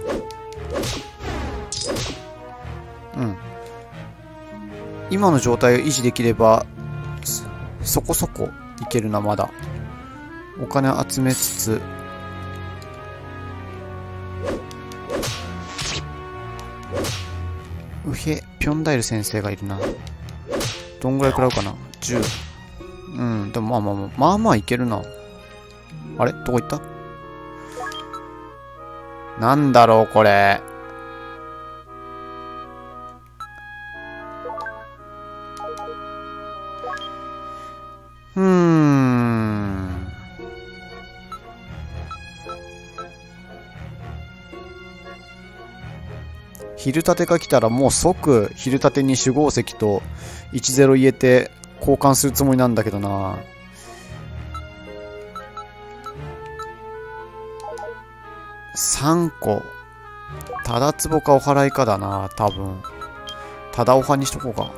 今の状態を維持できればそこそこいけるな。まだお金集めつつ、ピョンダイル先生がいるな。どんぐらい食らうかな。10。でもまあまあいけるな。あれどこ行った？なんだろうこれ。昼立てが来たらもう即昼立てに守護石と10入れて交換するつもりなんだけどな。3個。ただ壺かお祓いかだな、多分。ただおはにしとこうか。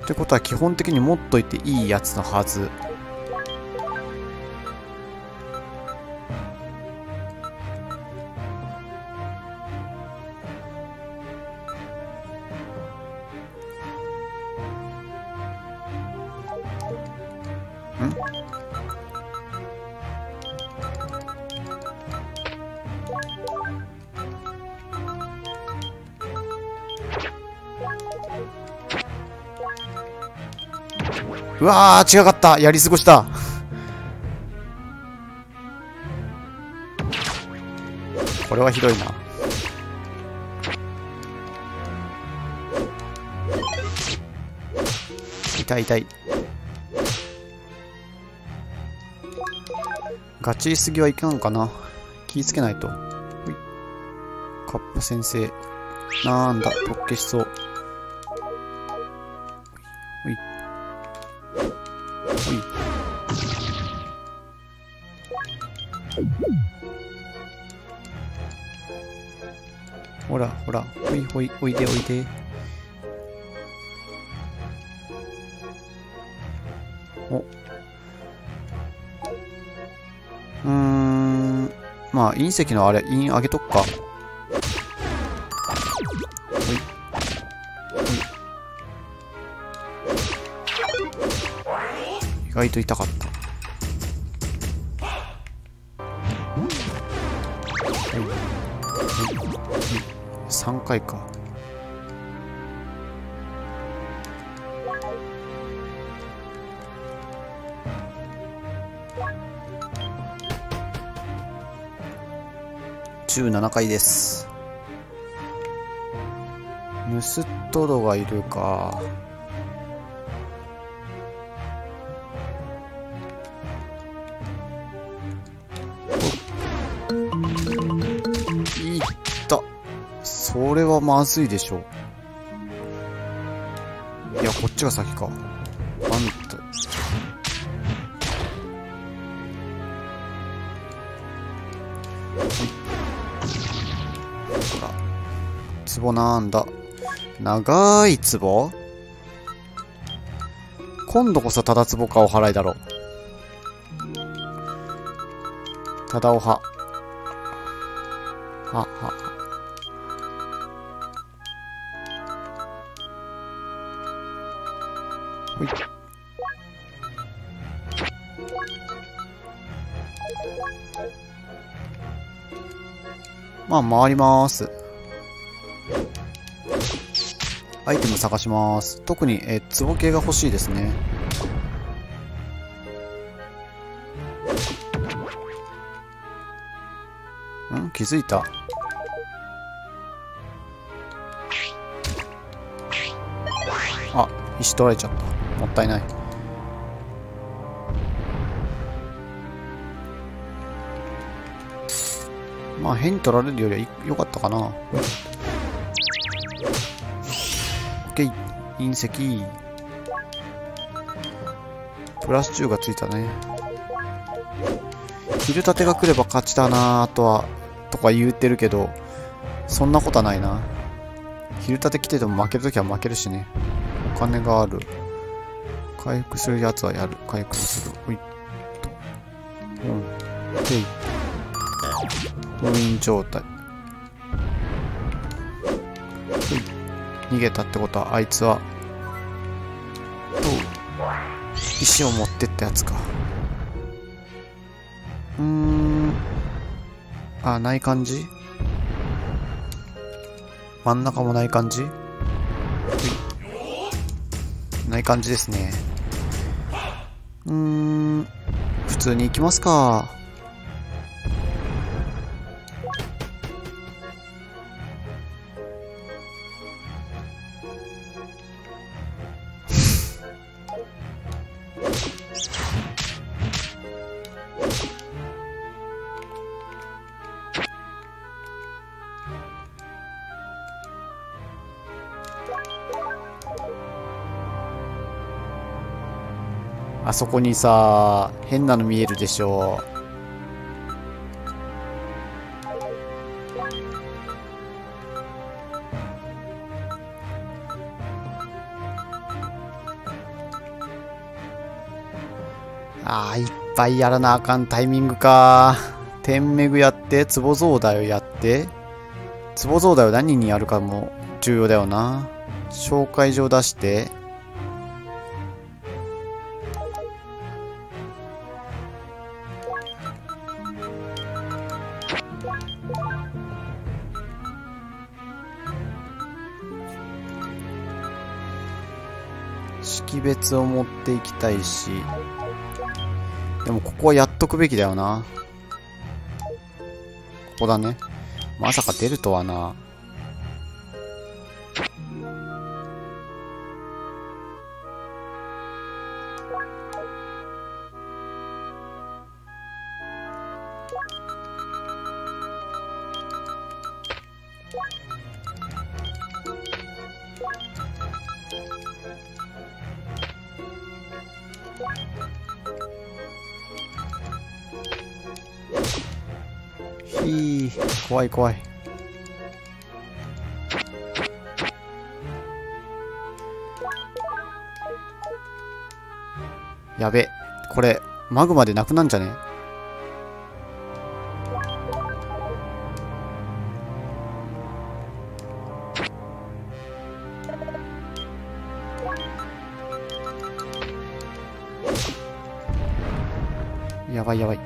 てことは基本的に持っといていいやつのはず。うわー、違かった。やり過ごした。これはひどいな。痛い痛い。ガチすぎはいかんかな。気ぃつけないと。ほい。カッパ先生。なんだ、特消しそう。ほい。ほい。ほらほら、ほいほい、おいでおいで。お。まあ、隕石のあれ、隕あげとくか。ほい。意外と痛かった。3回か。17回です。ヌスットドがいるか。いった。それはまずいでしょう。いや、こっちが先か。あんた。ほら。壺なんだ。長い壺？今度こそただ壺かお祓いだろ。ただおは。は。ほい。まあ、回りまーす。アイテム探します。特に、壺系が欲しいですね。気づいた。あ、石取られちゃった。もったいない。まあ変に取られるよりは良かったかな。オッケー。隕石。プラス10がついたね。昼立てが来れば勝ちだな。あとはとか言うてるけど、そんなことはないな。昼立て来てても負けるときは負けるしね。お金がある。回復するやつはやる。回復する。ほいっと。オッケー。封印状態。逃げたってことはあいつは石を持ってったやつか。あ、ない感じ。真ん中もない感じ。ない感じですね。普通に行きますか。あそこにさ、変なの見えるでしょ。 あー、いっぱいやらなあかんタイミングか。天めぐやって、壺増大をやって、壺増大を何にやるかも重要だよな。紹介状出して、識別を持っていきたいし、でもここはやっとくべきだよな。ここだね。まさか出るとはな。怖い怖い。やべ、これマグマでなくなんじゃね？やばいやばい。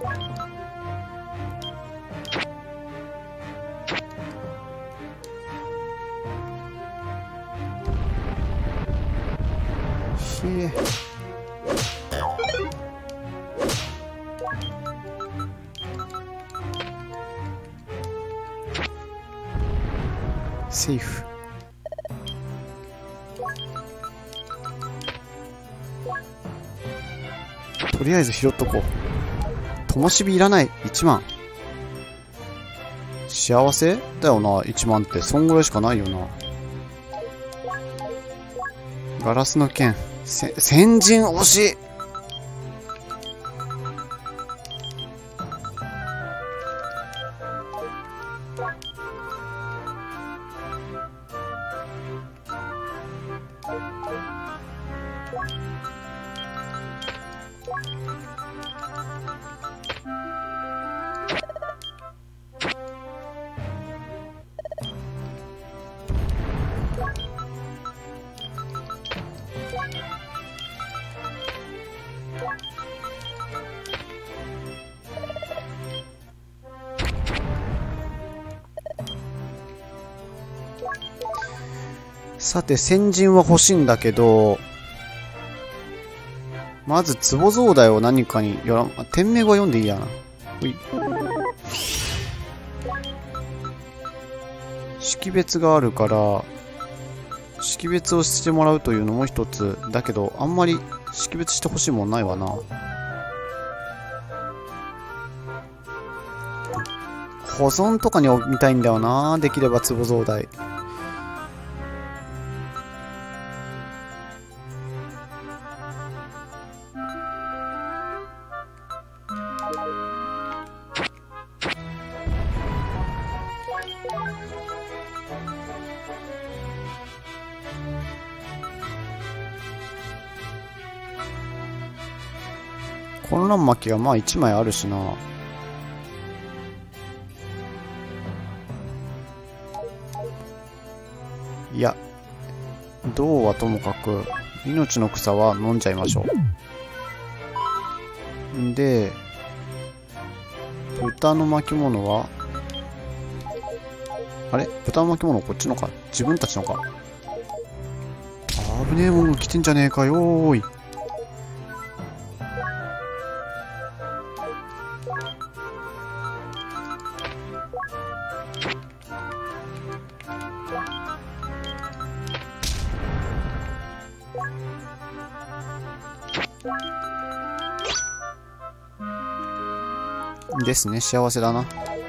セーフ。とりあえず拾っとこう。灯火いらない。1万。幸せだよな、1万って。そんぐらいしかないよな。ガラスの剣。先人惜しい。さて、先人は欲しいんだけど、まず、壺増大を何かによら、天命語読んでいいやな。ほい。識別があるから、識別をしてもらうというのも一つ。だけど、あんまり識別してほしいもんないわな。保存とかに見たいんだよな。できれば壺増大。混乱巻きがまあ1枚あるしな。いや、銅はともかく命の草は飲んじゃいましょう。んで、豚の巻物は、あれ、豚の巻物こっちのか、自分たちのか。危ねえもんが来てんじゃねえかよーい。ですね、幸せだな。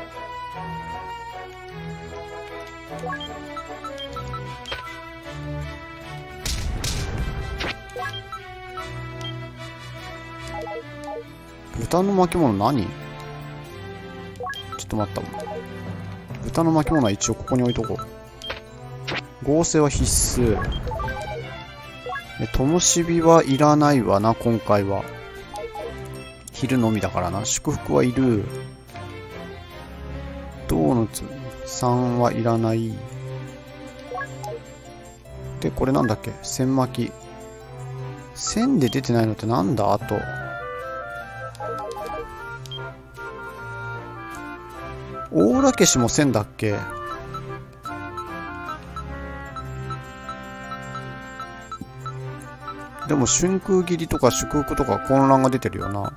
豚の巻物何？ちょっと待った。豚の巻物は一応ここに置いとこう。合成は必須。灯火はいらないわな、今回は。 昼のみだからな。祝福はいる。ドーナツ3はいらない。で、これなんだっけ、千巻き。1000で出てないのってなんだ。あと大浦消しも1000だっけ。でも春空切りとか祝福とか混乱が出てるよな。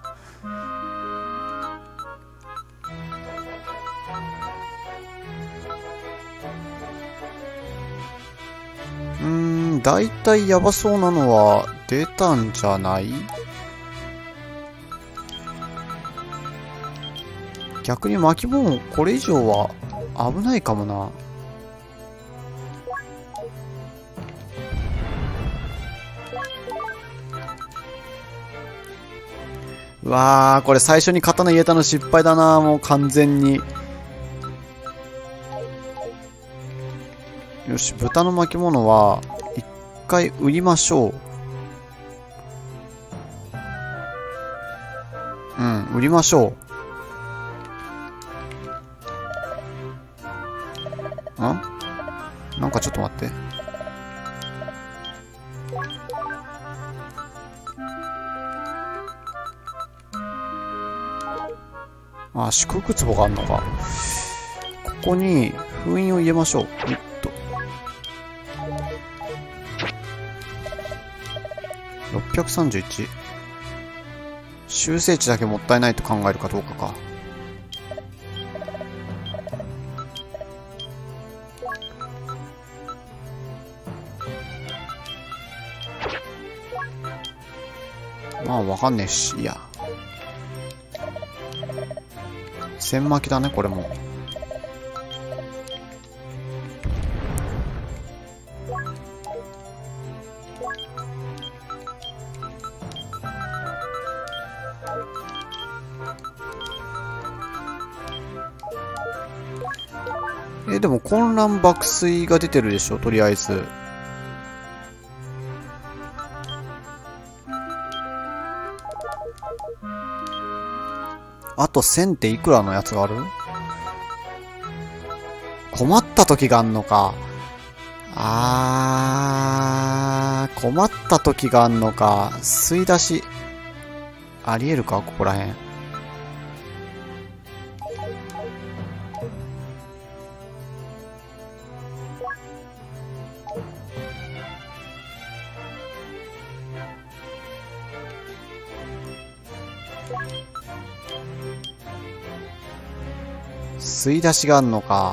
だいたいやばそうなのは出たんじゃない？逆に巻物これ以上は危ないかもな。うわー、これ最初に刀入れたの失敗だな、もう完全に。よし、豚の巻物は一回売りましょう。うん、売りましょう。なんかちょっと待って。あ、祝福壺があるのか。ここに封印を入れましょう。631。修正値だけもったいないと考えるかどうかか。まあわかんねえし、いや。千巻きだね、これも。でも混乱爆睡が出てるでしょ、とりあえず。あと1000っていくらのやつがある？困った時があんのか。困った時があんのか。吸い出し。ありえるか、ここらへん。吸い出しがあんのか。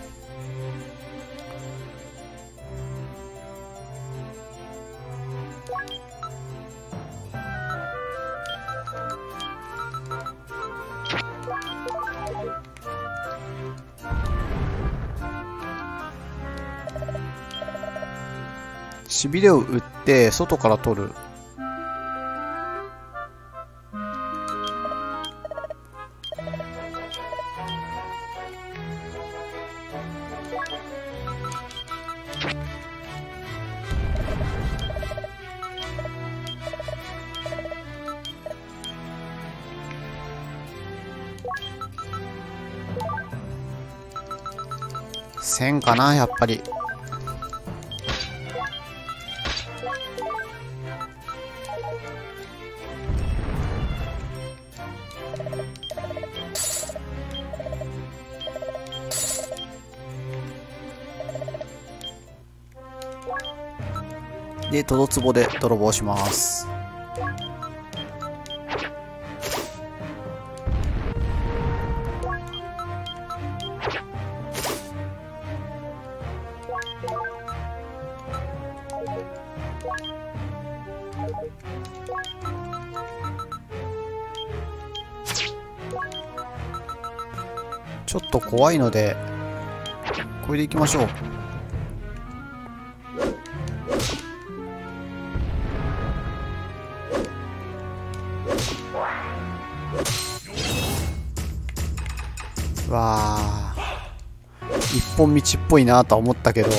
しびれを打って外から取る。1000かな、やっぱり。で、トドツボで泥棒します。ちょっと怖いので、これでいきましょう。わあ、一本道っぽいなとは思ったけど。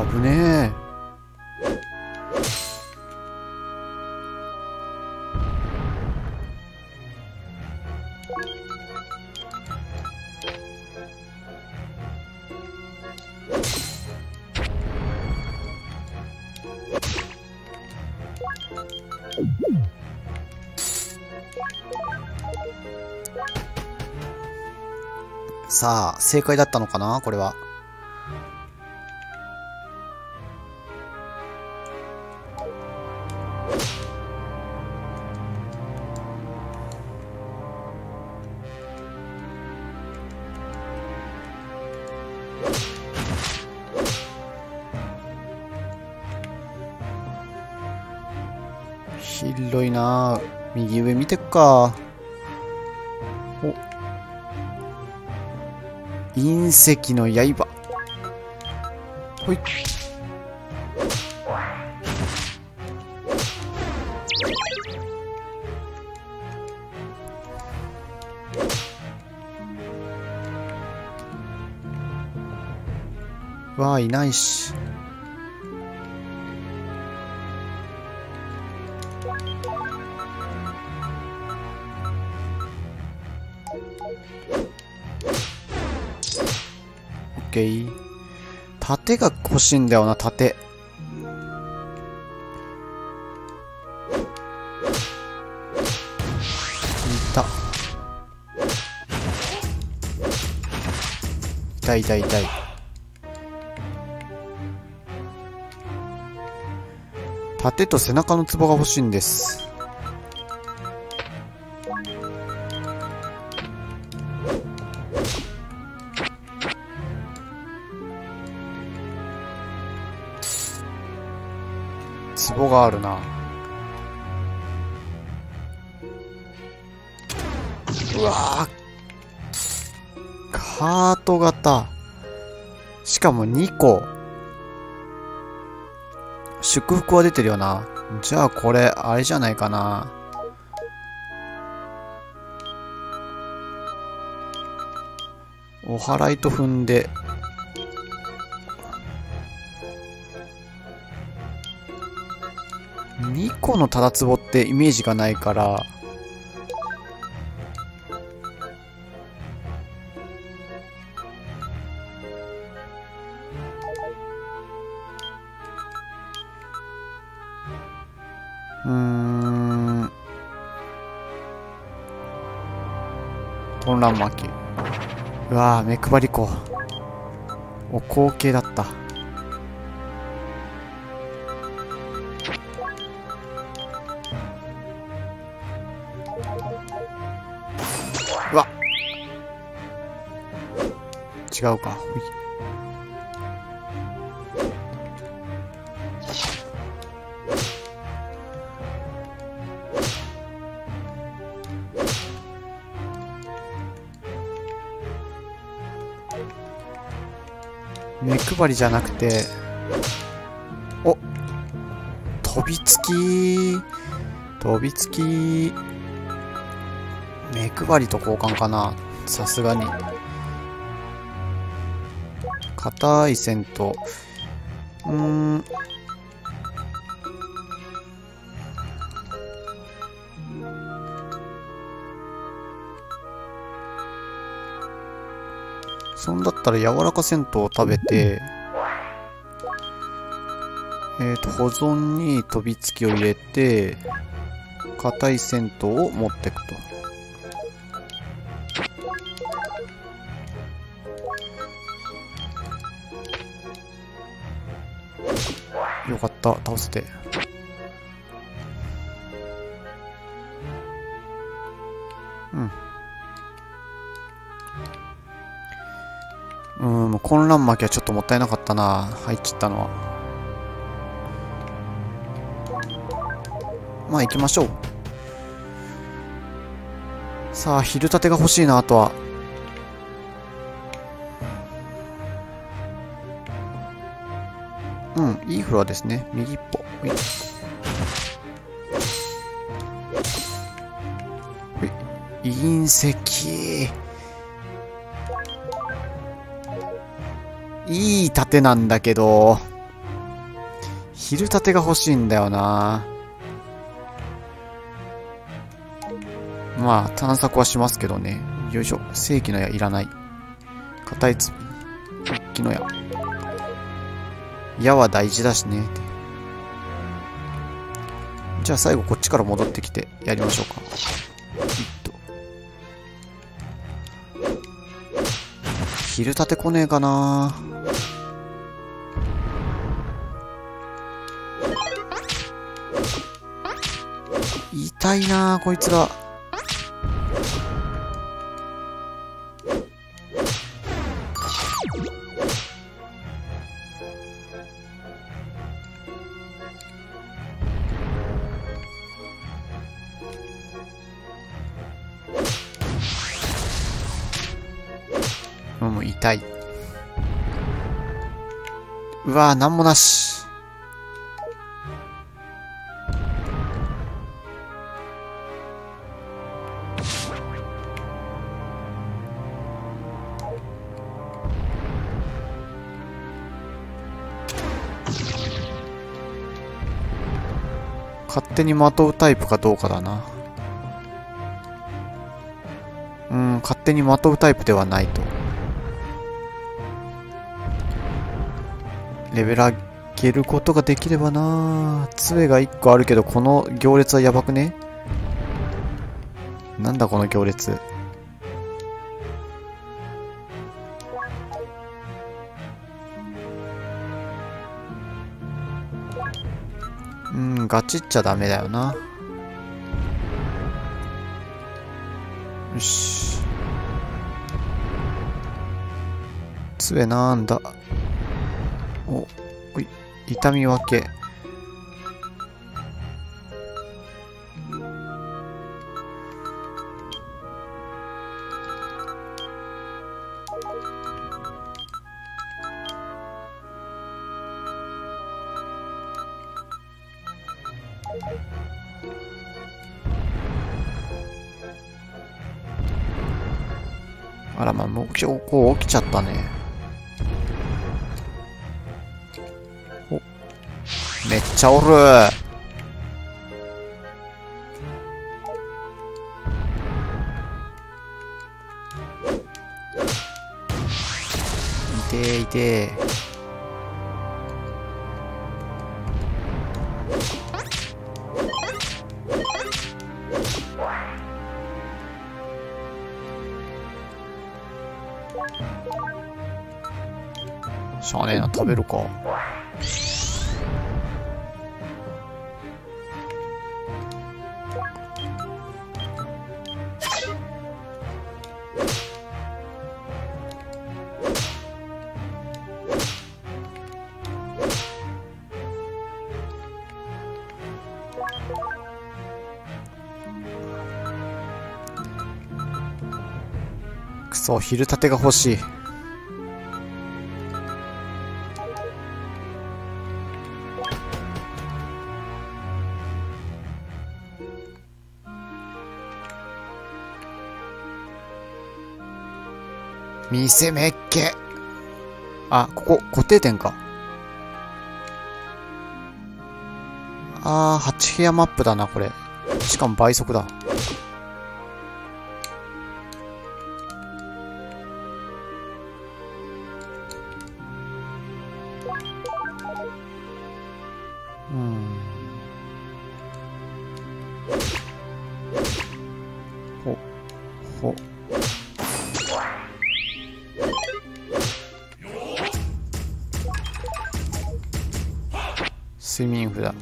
危ねえ。さあ、正解だったのかなこれは。広いなあ。右上見てっか。お、隕石の刃。ほい。わあ、いないし。オッケー。盾が欲しいんだよな、盾。いた。痛い痛い痛い。盾と背中のツボが欲しいんです。ツボがあるな。うわー、ハート型。しかも2個。祝福は出てるよな。じゃあこれ、あれじゃないかな。お祓いと踏んで。2個のタダツボってイメージがないから。混乱巻き。うわぁ、目配り子。お、後継だった。うわっ、違うか。ほい。目配りじゃなくて、お、飛びつき。飛びつき。目配りと交換かな、さすがに。硬い線と、そんだったら柔らか銭湯を食べて、保存に飛びつきを入れて、硬い銭湯を持ってくと。よかった、倒せて。もう混乱巻きはちょっともったいなかったな、入っちゃったのは。まあ行きましょう。さあ、昼立てが欲しいな、あとは。いいフロアですね。右一歩。ほい。ほい。隕石。いい盾なんだけど、 昼立てが欲しいんだよな。まあ、探索はしますけどね。よいしょ。正規の矢いらない。硬いつ、突起の矢。矢は大事だしね。じゃあ最後こっちから戻ってきてやりましょうか。昼立て来ねえかな。痛いなこいつら。もう痛い。うわー、なんもなし。勝手にまとうタイプかどうかだな。勝手にまとうタイプではないと。レベル上げることができればな。杖が1個あるけど、この行列はやばくね？なんだこの行列。ガチっちゃダメだよな。よし。杖なんだ。おい、痛み分け。あらまあ、もうこう起きちゃったね。お、めっちゃおる。いてえいてえ。しゃあねえな、食べるか。くそ、昼立てが欲しい。店めっけ。あ、ここ、固定点か。8部屋マップだな、これ。しかも倍速だ。ほ。睡眠札。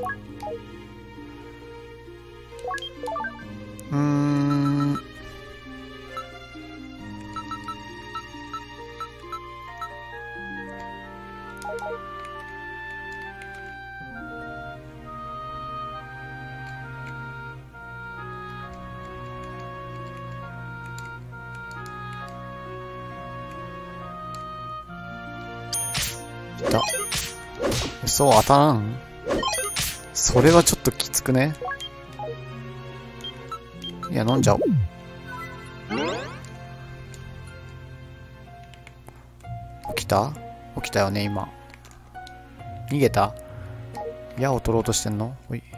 そう当たらん？それはちょっときつくね？いや、飲んじゃおう。起きたよね、今。逃げた？ 矢を取ろうとしてんの？ほい。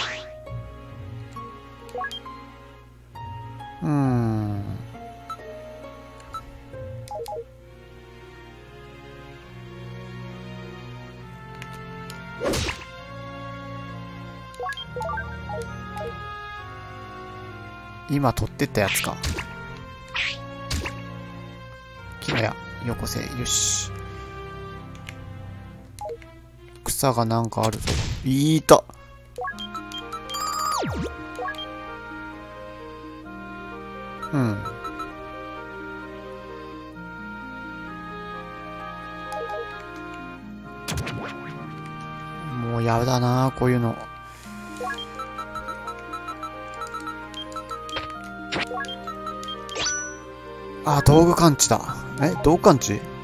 今取ってったやつか。木の矢、よこせ。よし。草がなんかあるぞ。いた。うん。もうやだな、こういうの。あ、道具感知だ。道具感知？違う。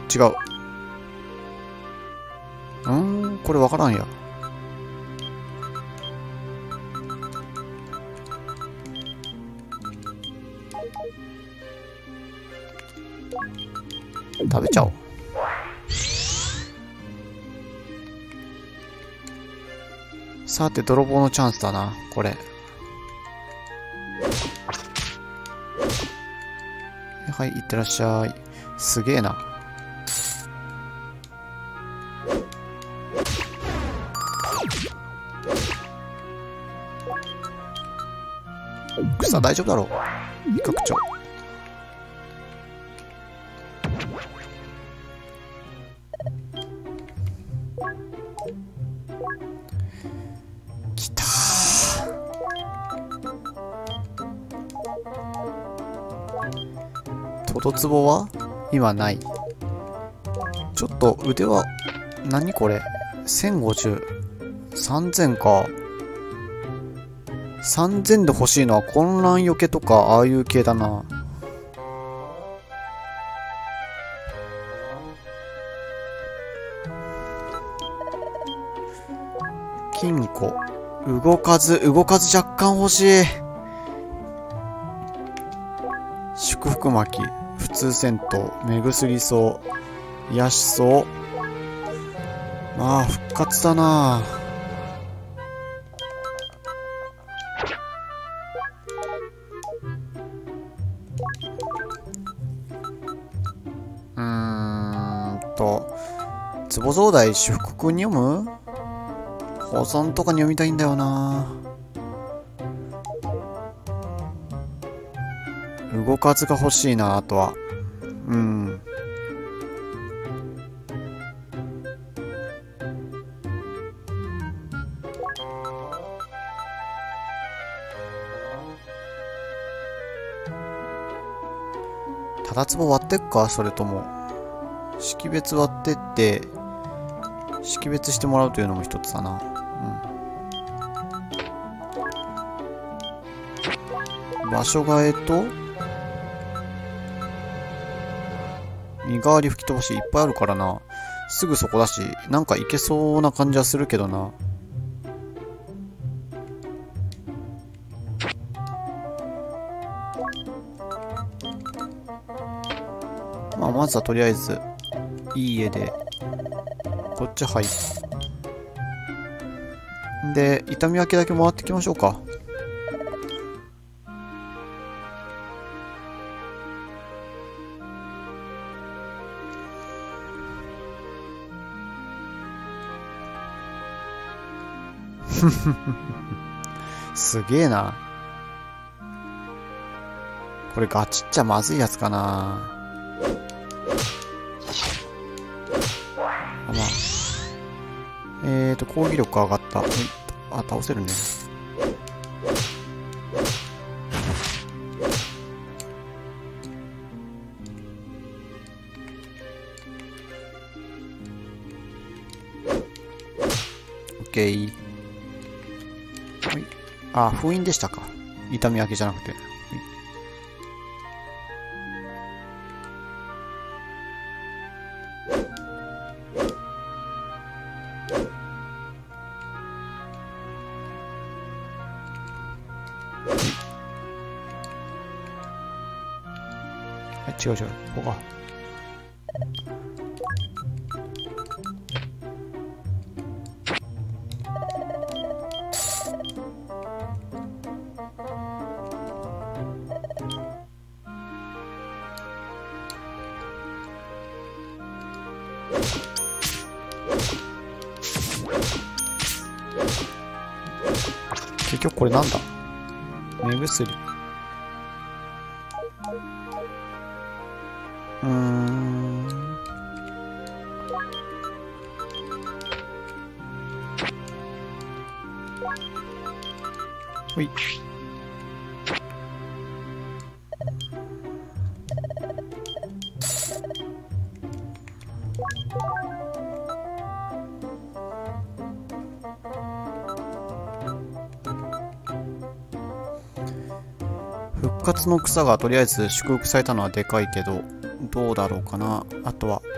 これわからんや。食べちゃおう。さて、泥棒のチャンスだな、これ。はい、いってらっしゃい。すげえな。草大丈夫だろう。威嚇長。きたー。トドツボは今ない。ちょっと腕は、何これ ?1050。3000か。3000で欲しいのは混乱よけとか、ああいう系だな。金庫。動かず若干欲しい。祝福巻。普通戦闘。目薬草。癒し草。まあ、復活だな。壺蔵代修復くんに読む？保存とかに読みたいんだよな。動かずが欲しいな、あとは。ただ壺割ってっか？それとも識別割ってって識別してもらうというのも一つだな。場所替えと身代わり吹き飛ばしいっぱいあるからな。すぐそこだし、なんかいけそうな感じはするけどな。まあ、まずはとりあえずいい家でこっち入で痛み分けだけもらってきましょうか。すげえな。これガチっちゃまずいやつかな。攻撃力上がった。あ、倒せるね。オッケー。あ、封印でしたか。痛み分けじゃなくて。違う、ここか。 結局これなんだ？目薬。ほい。復活の草がとりあえず祝福されたのはでかいけど、どうだろうかな。あとは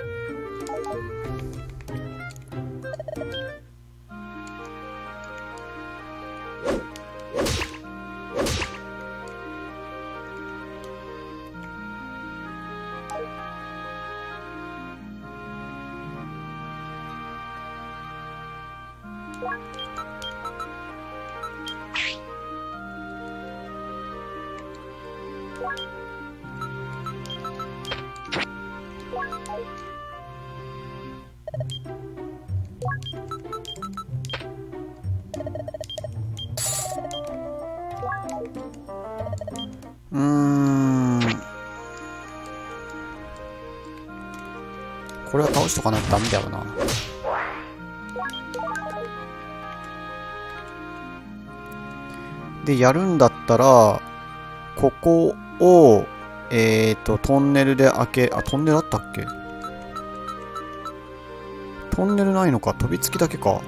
これは倒しとかないとダメだよな。で、やるんだったら、ここを、トンネルで開け、トンネルあったっけ？トンネルないのか、飛びつきだけか。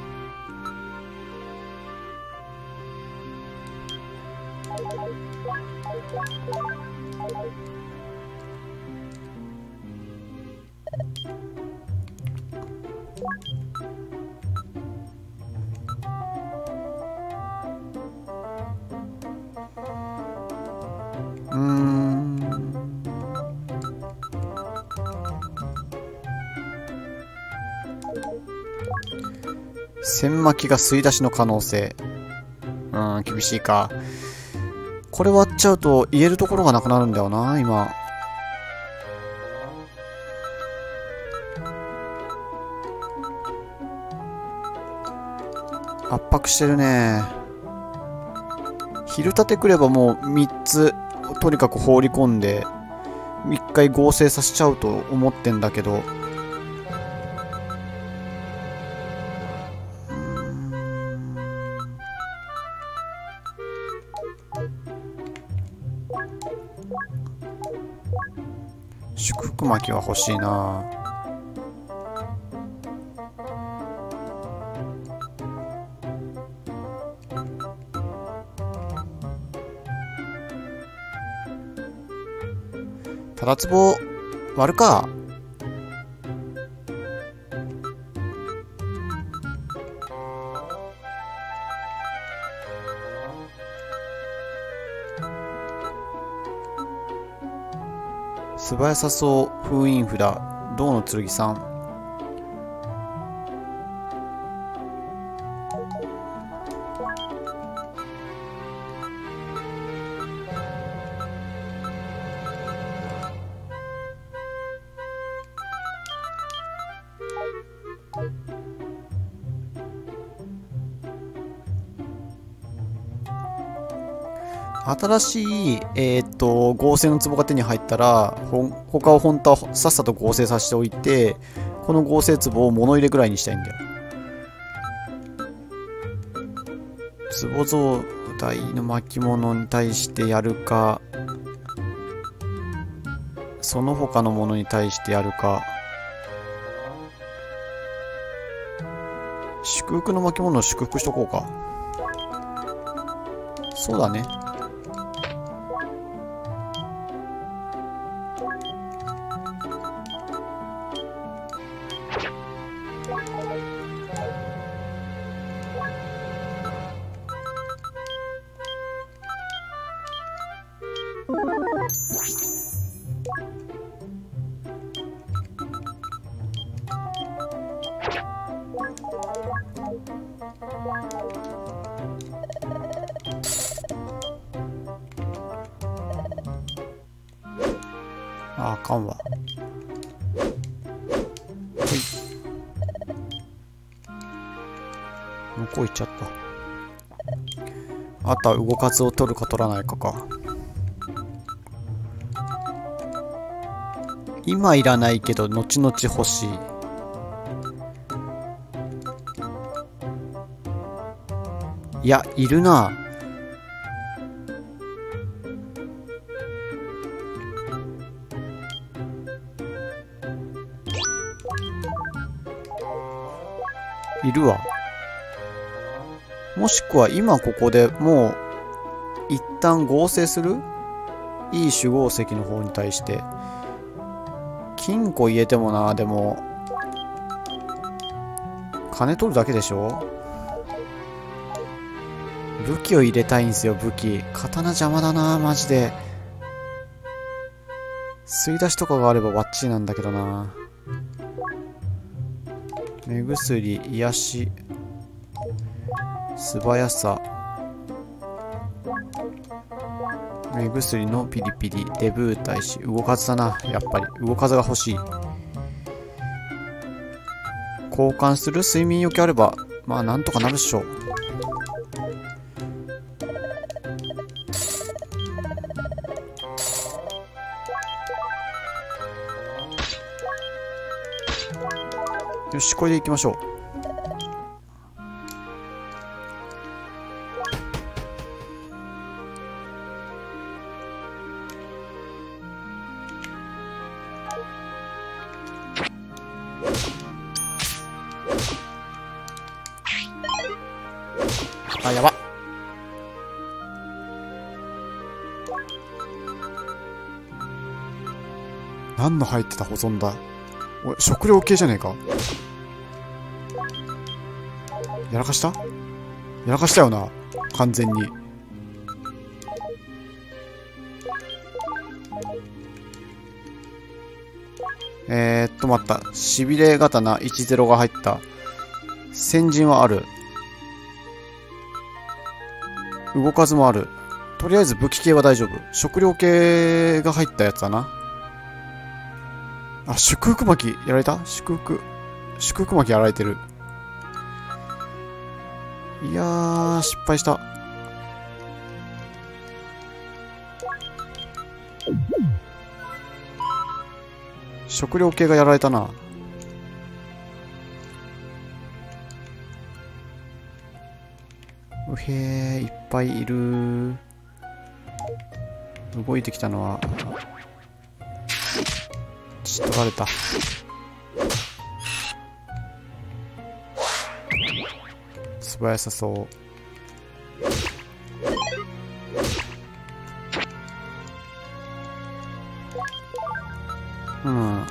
線巻きが吸い出しの可能性。厳しいか。これ割っちゃうと言えるところがなくなるんだよな、今。圧迫してるね。昼立てくればもう3つ、とにかく放り込んで、1回合成させちゃうと思ってんだけど。祝福巻きは欲しいな。ただ壺割るか。素早さそう封印札銅の剣さん。新しい、合成の壺が手に入ったら、他を本当はさっさと合成させておいて、この合成壺を物入れぐらいにしたいんだよ。壺増大の巻物に対してやるか、その他のものに対してやるか。祝福の巻物を祝福しとこうか。そうだね。あかんわ。ほい。 こ行っちゃった。あとは動かずを取るか取らないかか。今いらないけど後々欲しい。いや、いるな。いるわ。もしくは今ここでもう一旦合成する？いい集合石の方に対して金庫入れてもな。でも金取るだけでしょ。武器を入れたいんすよ。武器刀邪魔だなマジで。吸い出しとかがあればバッチリなんだけどな。目薬、癒し、素早さ、目薬のピリピリ、デブー大使、動かずだな。やっぱり動かずが欲しい。交換する睡眠よけあればまあなんとかなるっしょ。よし、これでいきましょう。あ、やばっ。何の入ってた保存だ。おい、食料系じゃねえか。やらかした？やらかしたよな、完全に。待った。しびれ刀10が入った。先陣はある。動かずもある。とりあえず武器系は大丈夫。食料系が入ったやつだな。あ、祝福巻やられた？祝福巻やられてる。いやー、失敗した。食料系がやられたな。うへー、いっぱいいる。動いてきたのは取られた。素早さそう。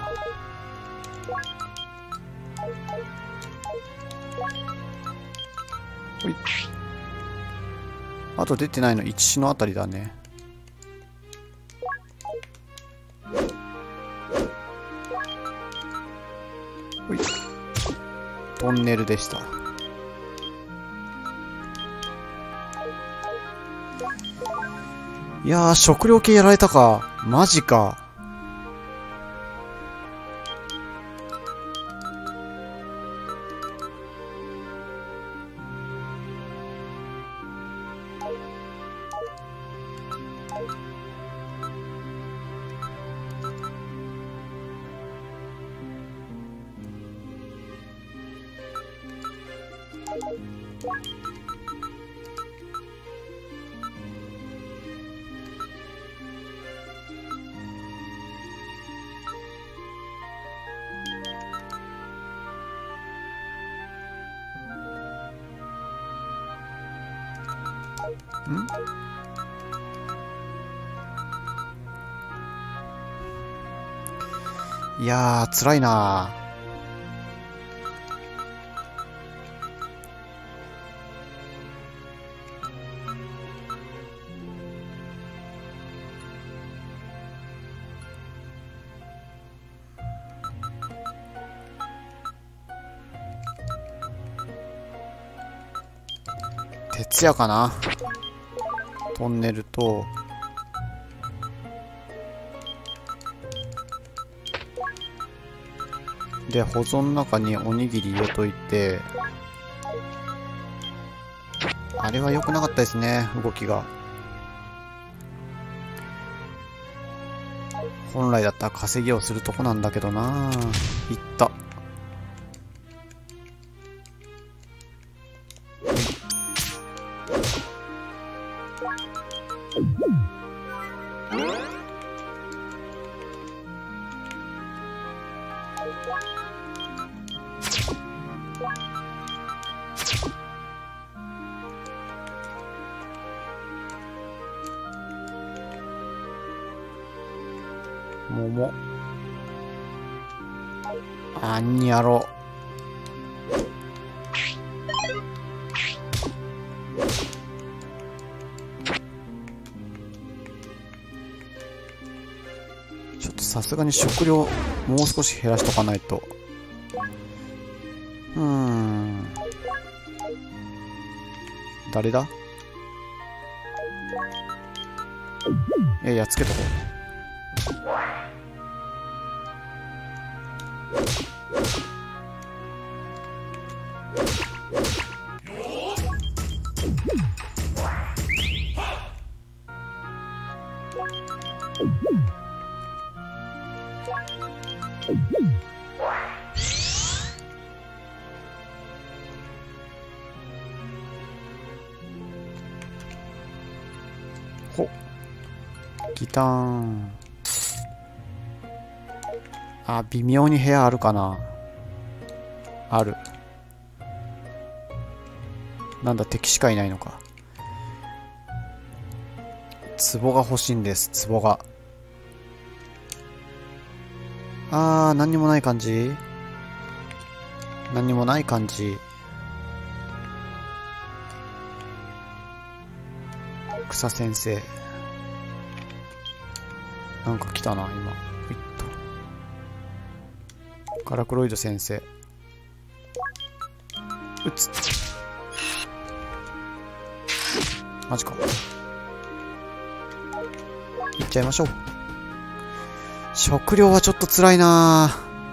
ほい。あと出てないの1のあたりだね。ほい。トンネルでした。いやー、食料系やられたか。マジか。いやー、辛いなー。鉄やかな。トンネルとで保存の中におにぎり入れといて、 あれは良くなかったですね、動きが。本来だったら稼ぎをするとこなんだけどな。いった。桃。あんにやろ。ちょっとさすがに食料もう少し減らしとかないと。誰だ？やっつけとこう。ほ、ギターン。あ、微妙に部屋あるかな。ある。なんだ、敵しかいないのか。壺が欲しいんです、壺が。何にもない感じ？何にもない感じ。草先生。なんか来たな、今。カラクロイド先生。撃つ。マジか。いっちゃいましょう。食料はちょっと辛いな。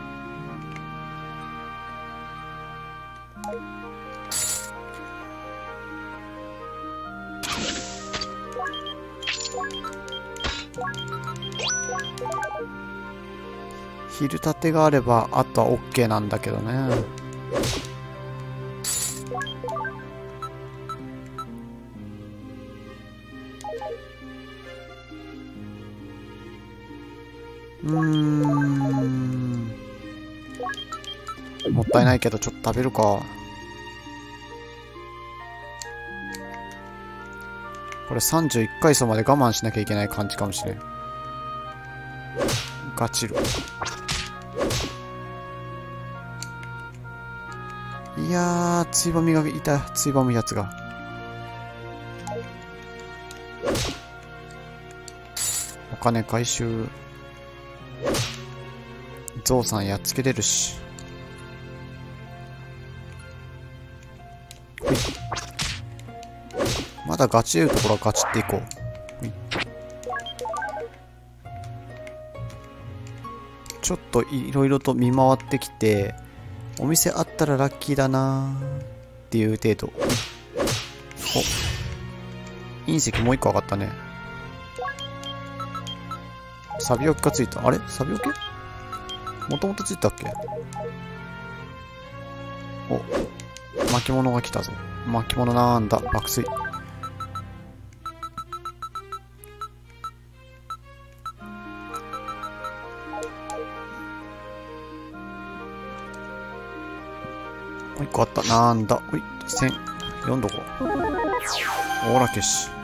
昼立てがあればあとは OK なんだけどね。もったいないけどちょっと食べるか。これ31階層まで我慢しなきゃいけない感じかもしれん。ガチる。いやー、ついばみがいた。ついばむやつが。お金回収。ゾウさんやっつけれるし。まだガチれるところはガチっていこう。ちょっといろいろと見回ってきて、お店あったらラッキーだなーっていう程度。お、隕石もう一個上がったね。サビオキがついた。あれサビオキもともとついたっけ？お、巻物が来たぞ。巻物なんだ。爆睡。もう一個あった。なんだ。おい、1000。読んどこう。オーラ消し。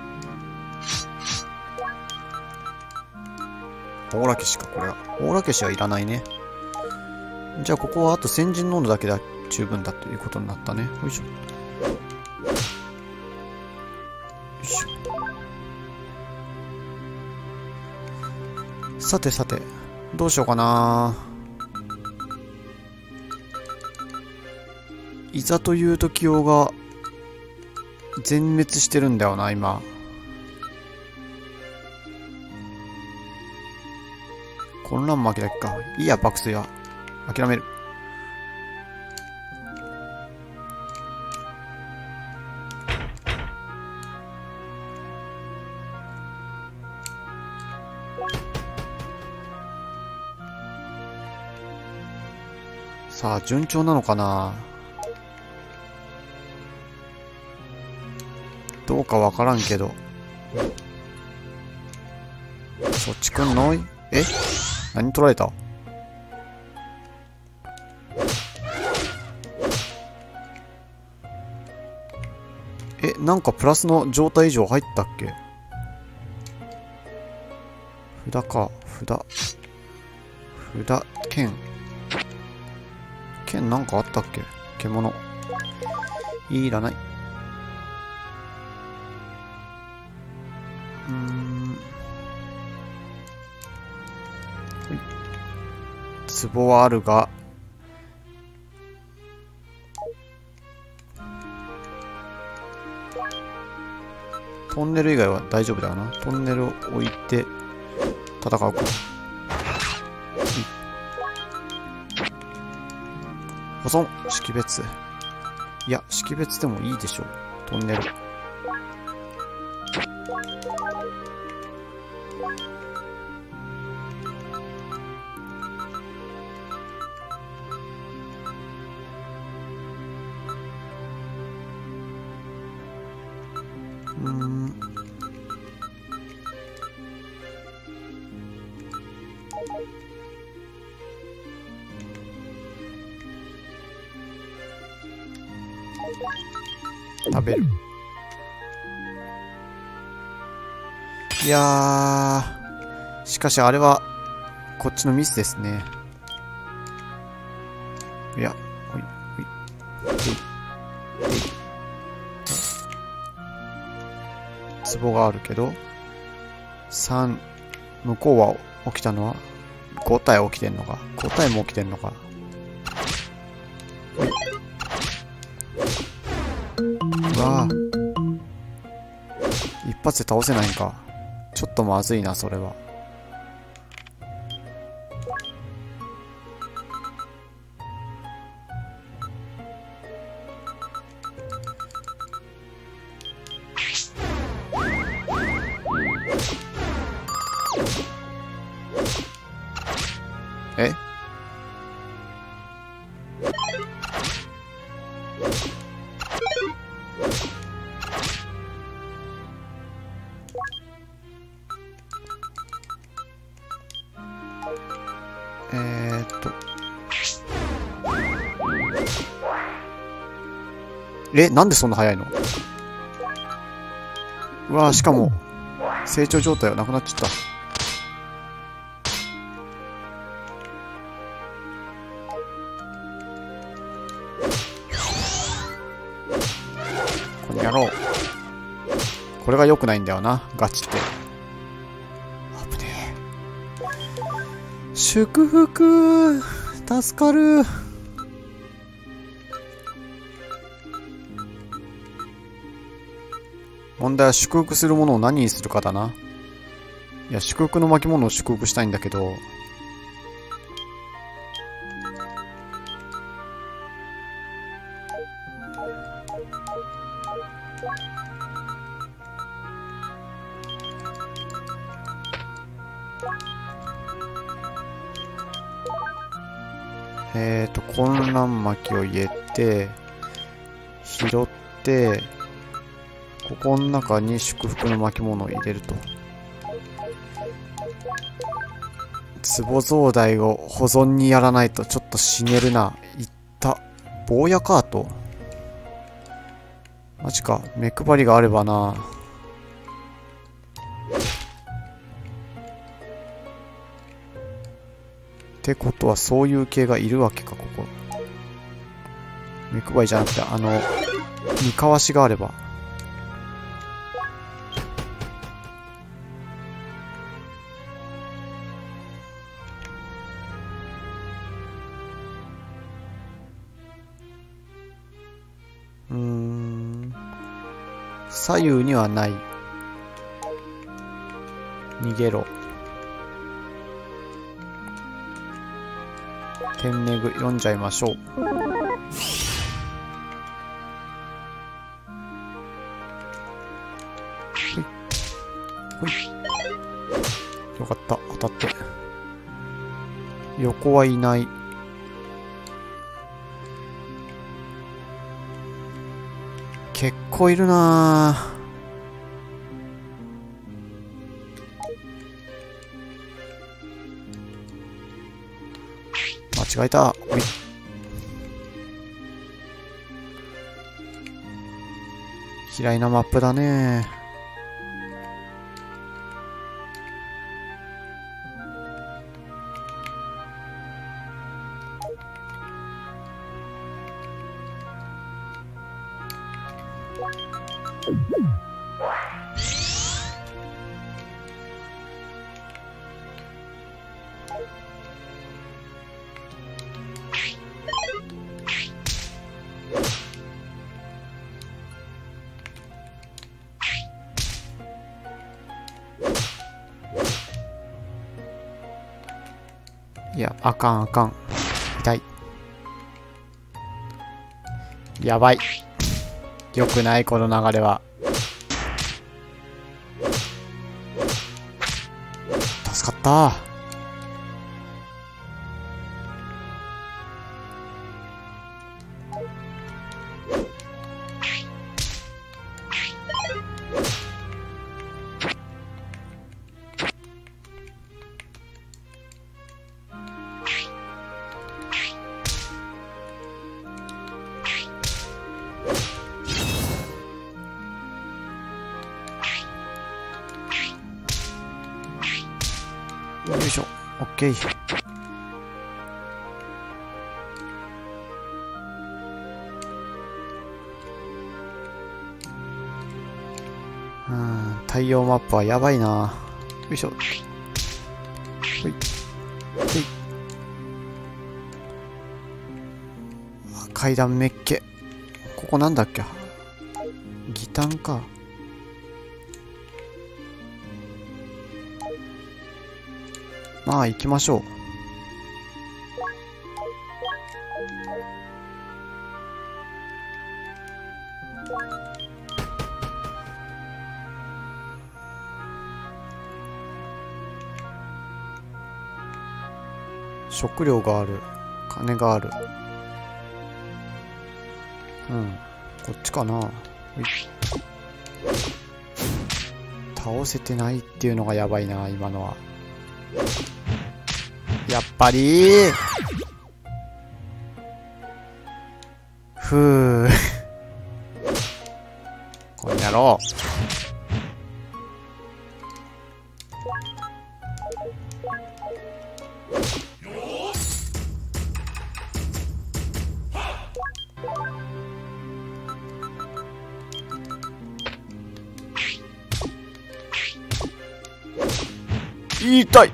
オーラ消しか、これは。オーラ消しはいらないね。じゃあ、ここはあと先人濃度だけで十分だということになったね。よいしょ。よいしょ。さてさて、どうしようかな。いざという時用が全滅してるんだよな、今。混乱巻きだけか。いいや、爆睡は。諦める。 さあ、順調なのかな。どうかわからんけど。そっち来んの？え？何取られた？え、なんかプラスの状態以上入ったっけ？札か、札、剣。剣なんかあったっけ？獣。いらない。壺はあるが、トンネル以外は大丈夫だよな。トンネルを置いて戦うか。保存、識別。いや、識別でもいいでしょう。トンネル。食べる。いやー、しかしあれはこっちのミスですね。いや、ほいほい壺があるけど、3、向こうは起きたのは5体起きてんのか。5体も起きてんのか。うわぁ、一発で倒せないんか。ちょっとまずいな、それは。え？え、なんでそんな早いの？うわぁ、しかも成長状態はなくなっちゃった。この野郎。これが良くないんだよな、ガチって。危ねえ。祝福、助かる。問題は祝福するものを何にするかだな。いや、祝福の巻物を祝福したいんだけど。混乱巻を入れて、拾って、ここの中に祝福の巻物を入れると。壺増大を保存にやらないとちょっと死ねるな。いった。坊やカート。マジか。目配りがあればな。ってことはそういう系がいるわけか、ここ。目配りじゃなくて、見かわしがあれば。左右にはない。逃げろ。天めぐ読んじゃいましょう。ほい。よかった。当たって。横はいない。 結構いるなぁ。間違えた。おい。嫌いなマップだね。いや、あかんあかん。痛い。やばい。良くない、この流れは。助かった。よいしょ。オッケー。太陽マップはやばいな。よいしょ。ほい。ほい。階段めっけ。ここなんだっけ。ギタンか。まあ行きましょう。食料がある。金がある。うん。こっちかな。ほい。倒せてないっていうのがやばいな、今のは。やっぱりふうこれやろう。痛い。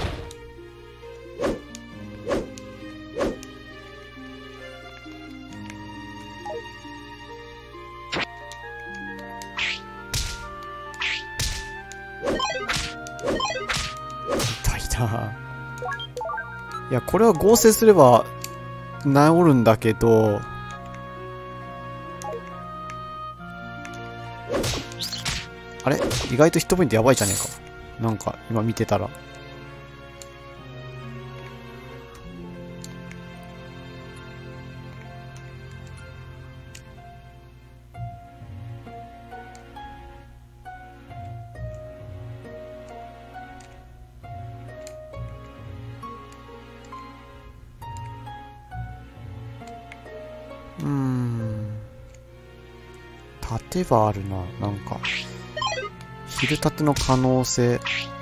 いや、これは合成すれば治るんだけど、あれ意外とヒットポイントやばいじゃねえか。なんか今見てたら。盾はあるな。なんか昼盾の可能性。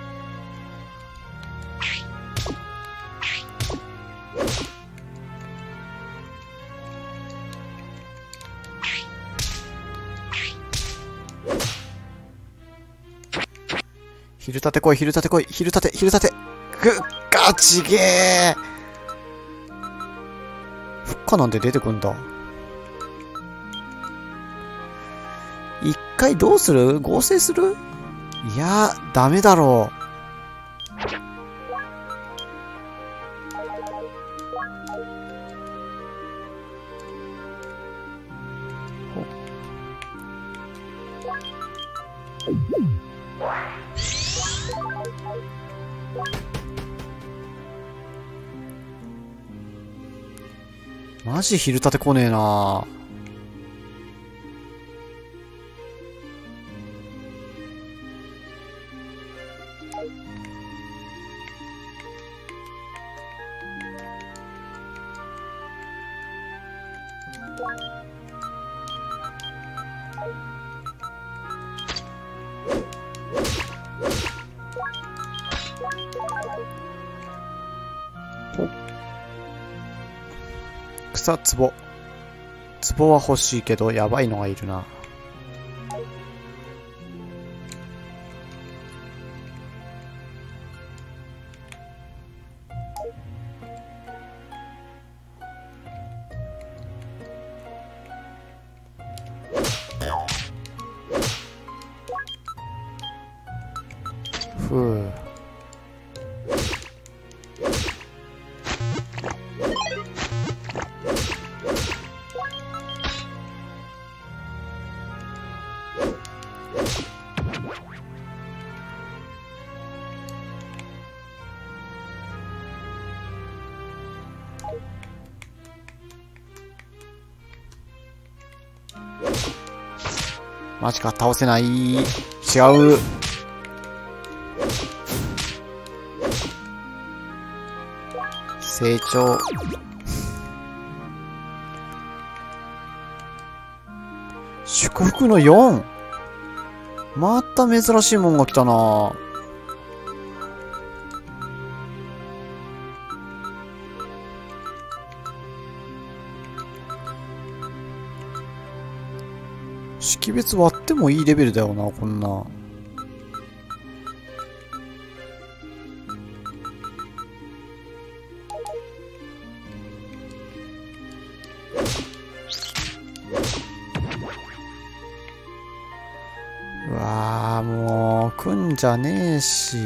昼盾来い、昼盾来い、昼盾、昼盾。ガチゲー。復活なんて出てくんだ。一回どうする？合成する？いや、ダメだろう。マジ昼立て来ねえな。 草つぼ。つぼは欲しいけど、やばいのがいるな。ふう。マジか、倒せない。違う。成長。祝福の 4！ また珍しいもんが来たな。識別割ってもいいレベルだよな、こんな。うわあ、もう、来んじゃねえし。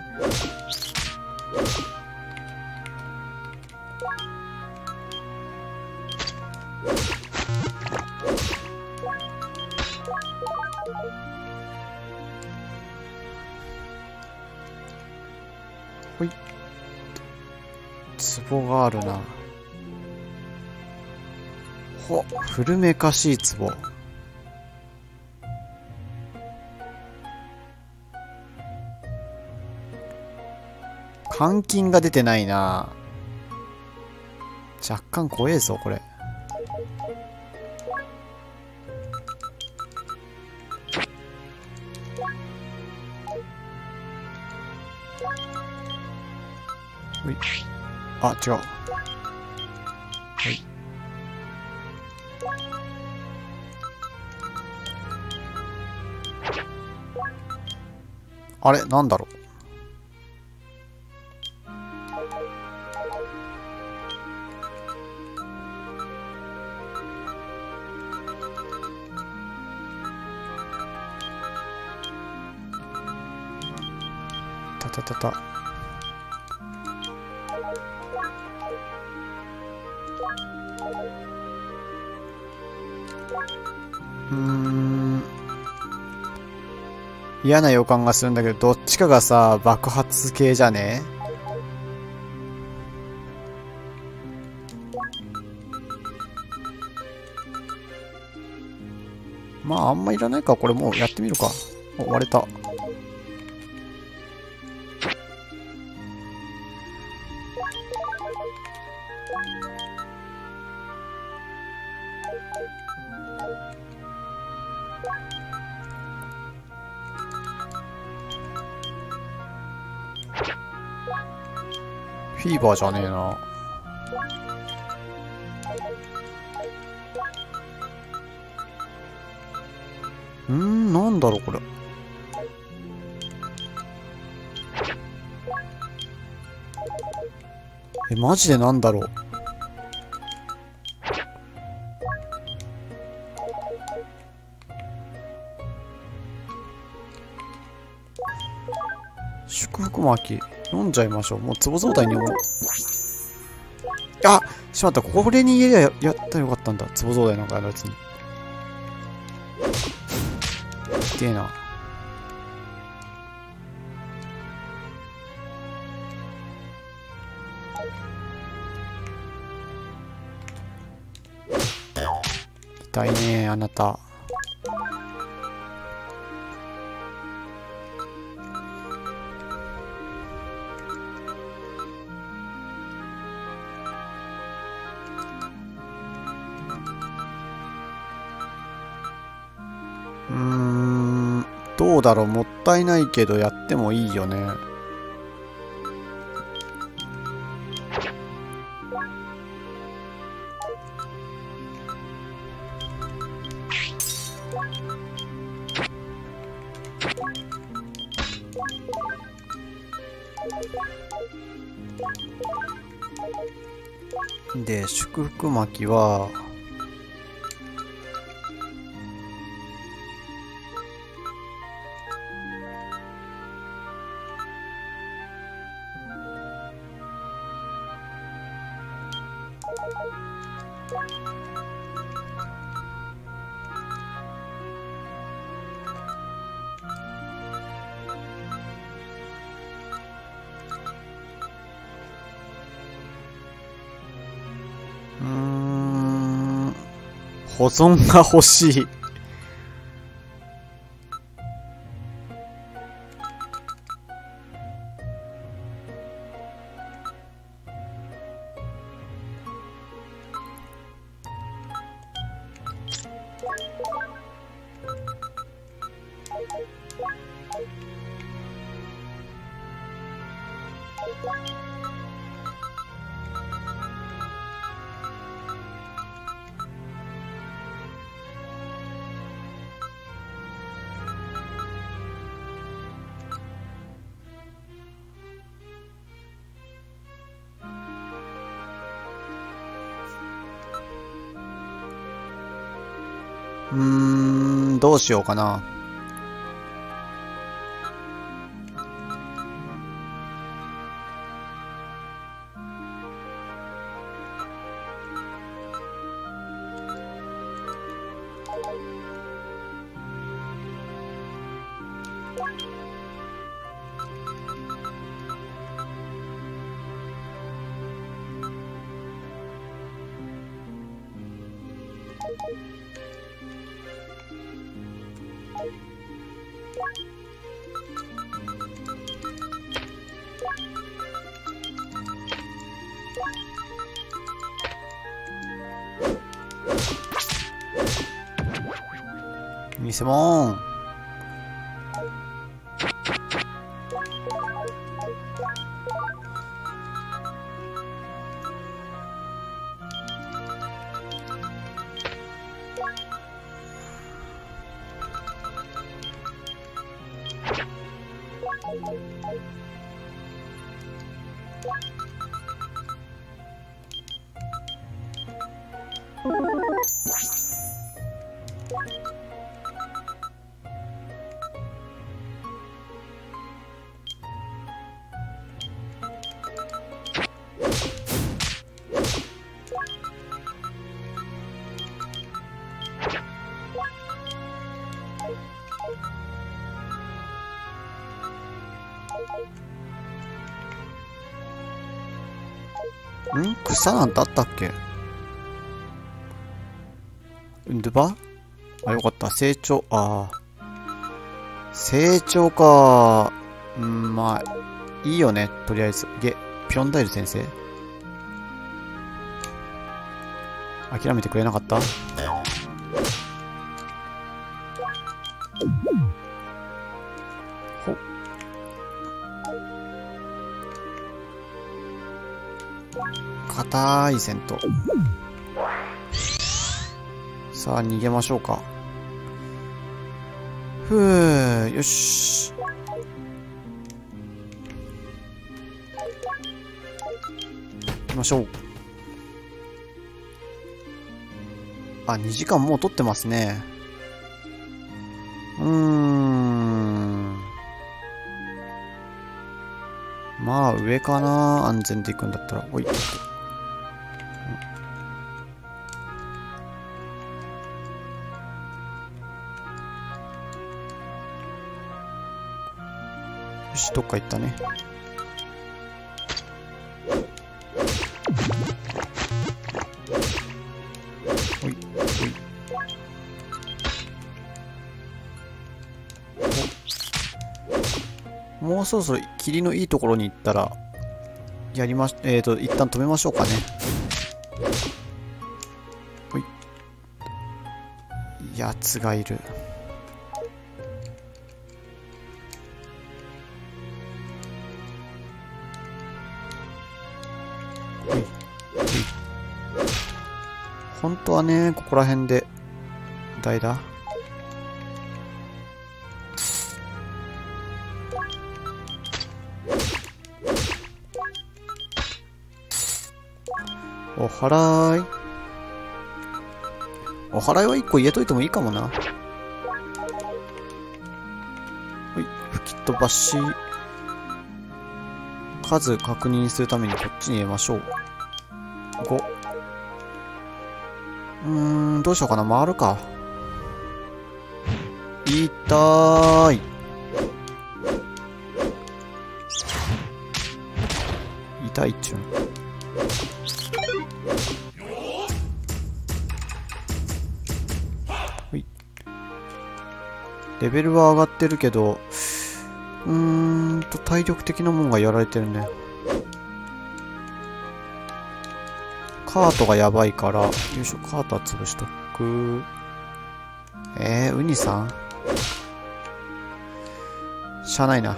ほい。壺があるな。ほ、古めかしい壺。換金が出てないな。若干怖えぞ、これ。ほい。あ、違う。はい。あれ、なんだろう。たたたた。嫌な予感がするんだけど、どっちかがさ、爆発系じゃね？まあ、あんまいらないか。これもうやってみるか。お、割れた。フィーバーじゃねえな。なんだろうこれ。マジでなんだろう。祝福巻飲んじゃいましょう。もう壺状態にあ、しまった。これに家でやったらよかったんだ。壺状態なんかやるやつに。痛えな。痛いねあなた。 どうだろう、もったいないけどやってもいいよね。で、祝福巻きは、保存が欲しい。どうしようかな。偽物。草なんてあったっけ？ドゥバ？あ、よかった。成長。成長か。まあ、いいよね。とりあえず。ピョンダイル先生？諦めてくれなかった？ほっ。硬い戦闘。さあ、逃げましょうか。ふう、よし。行きましょう。2時間もう取ってますね。まあ、上かな。安全で行くんだったら。おい。よし、どっか行ったね。おい、おい。もうそろそろ霧のいいところに行ったら、一旦止めましょうかね。ほい。やつがいる。 本当はね、ここら辺で、代打お払い。お払いは1個入れといてもいいかもな。はい、吹き飛ばし。数確認するためにこっちに入れましょう。5。どうしようかな。回るか。痛ーい。痛いっちゅうの。レベルは上がってるけど、体力的なもんがやられてるね。カートがやばいから、よいしょ、カートは潰しとく。ウニさんしゃあないな。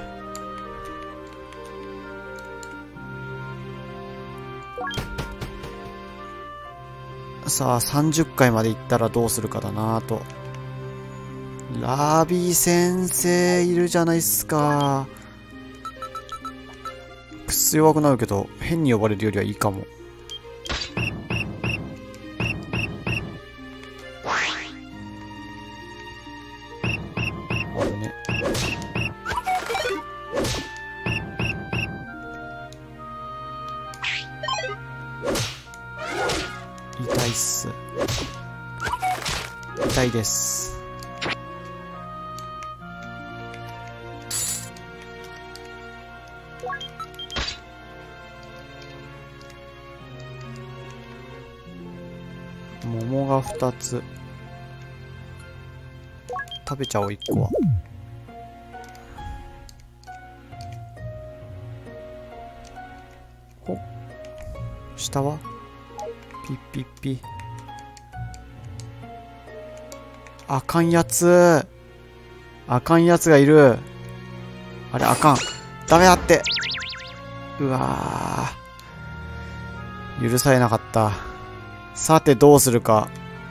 さあ、30回まで行ったらどうするかだなぁと。ラビ先生いるじゃないっすか。くっそ弱くなるけど、変に呼ばれるよりはいいかも。あれね。痛いっす。痛いです。桃が2つ。食べちゃおう、1個は。お、下はピッピッピ。あかんやつ。あかんやつがいる。あれ、あかん。ダメだって。うわー。許されなかった。さて、どうするか。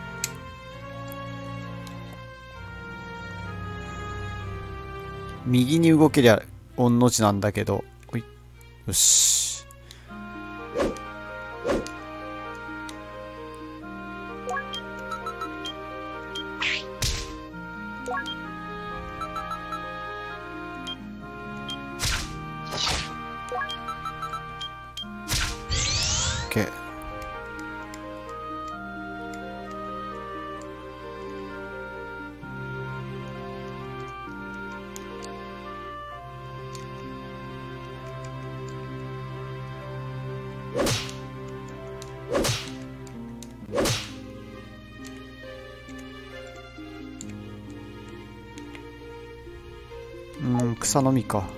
右に動けりゃ、御の字なんだけど。ほい。よし。OK。草の実か。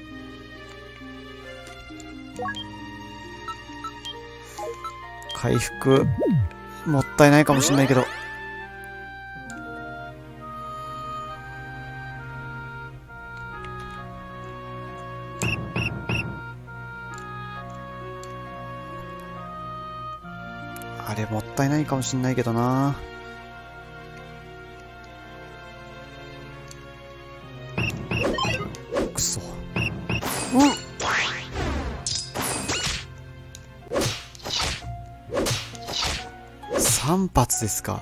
回復もったいないかもしれないけど。あれもったいないかもしれないけどな。くそ。3発ですか。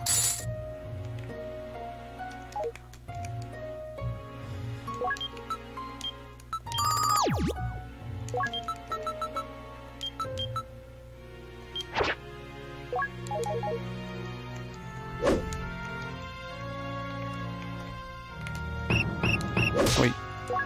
ほい。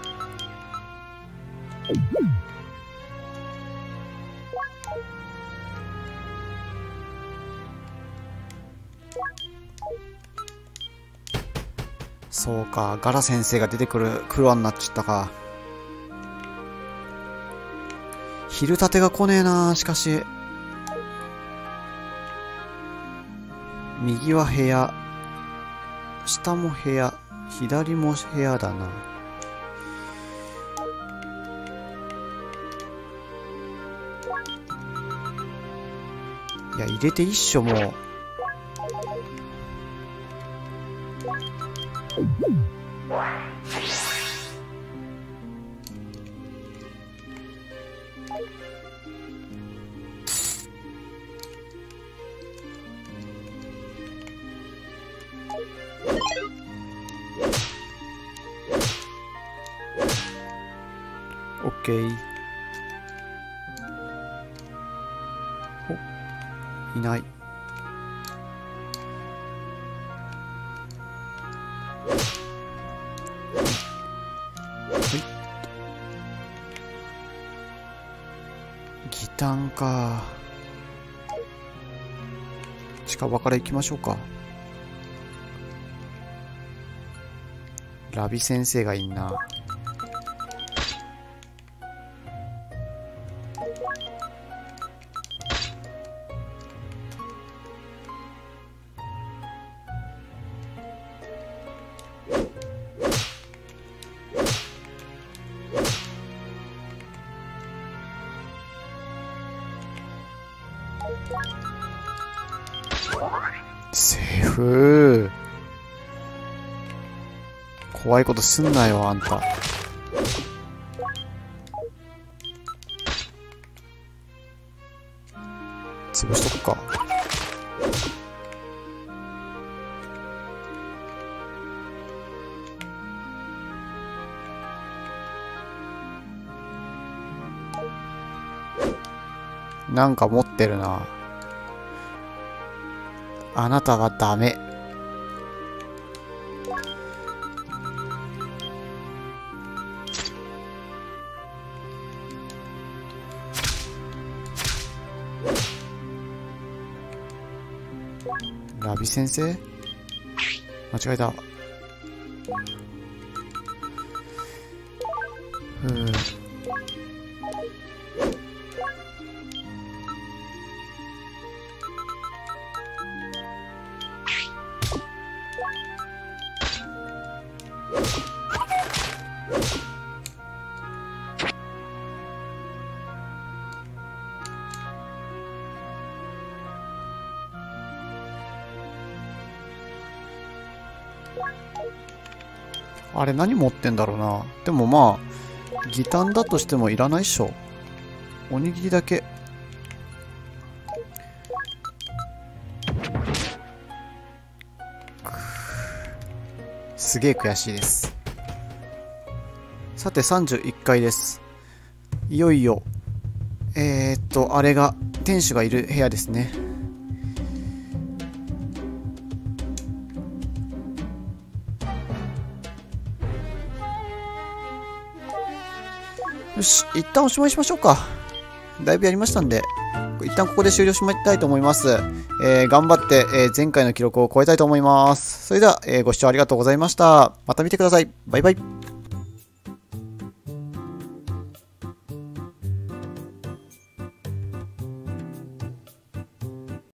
そうか、ガラ先生が出てくるクロアになっちゃったか。昼立てが来ねえな。しかし右は部屋、下も部屋、左も部屋だな。いや、入れて一緒もう。 オッケー。お、いない。ギタンか。近場から行きましょうか。ラビ先生がいいな。セーフ。怖いことすんなよ、あんた。潰しとくか。なんか持ってるな。あなたはダメ。ラビ先生？間違えた。あれ何持ってんだろうな。でもまあギタンだとしてもいらないっしょ。おにぎりだけ。すげえ悔しいです。さて31階です。いよいよあれが天使がいる部屋ですね。よし、一旦おしまいしましょうか。だいぶやりましたんで、一旦ここで終了しまいたいと思います。頑張って、前回の記録を超えたいと思います。それでは、ご視聴ありがとうございました。また見てください。バイバイ。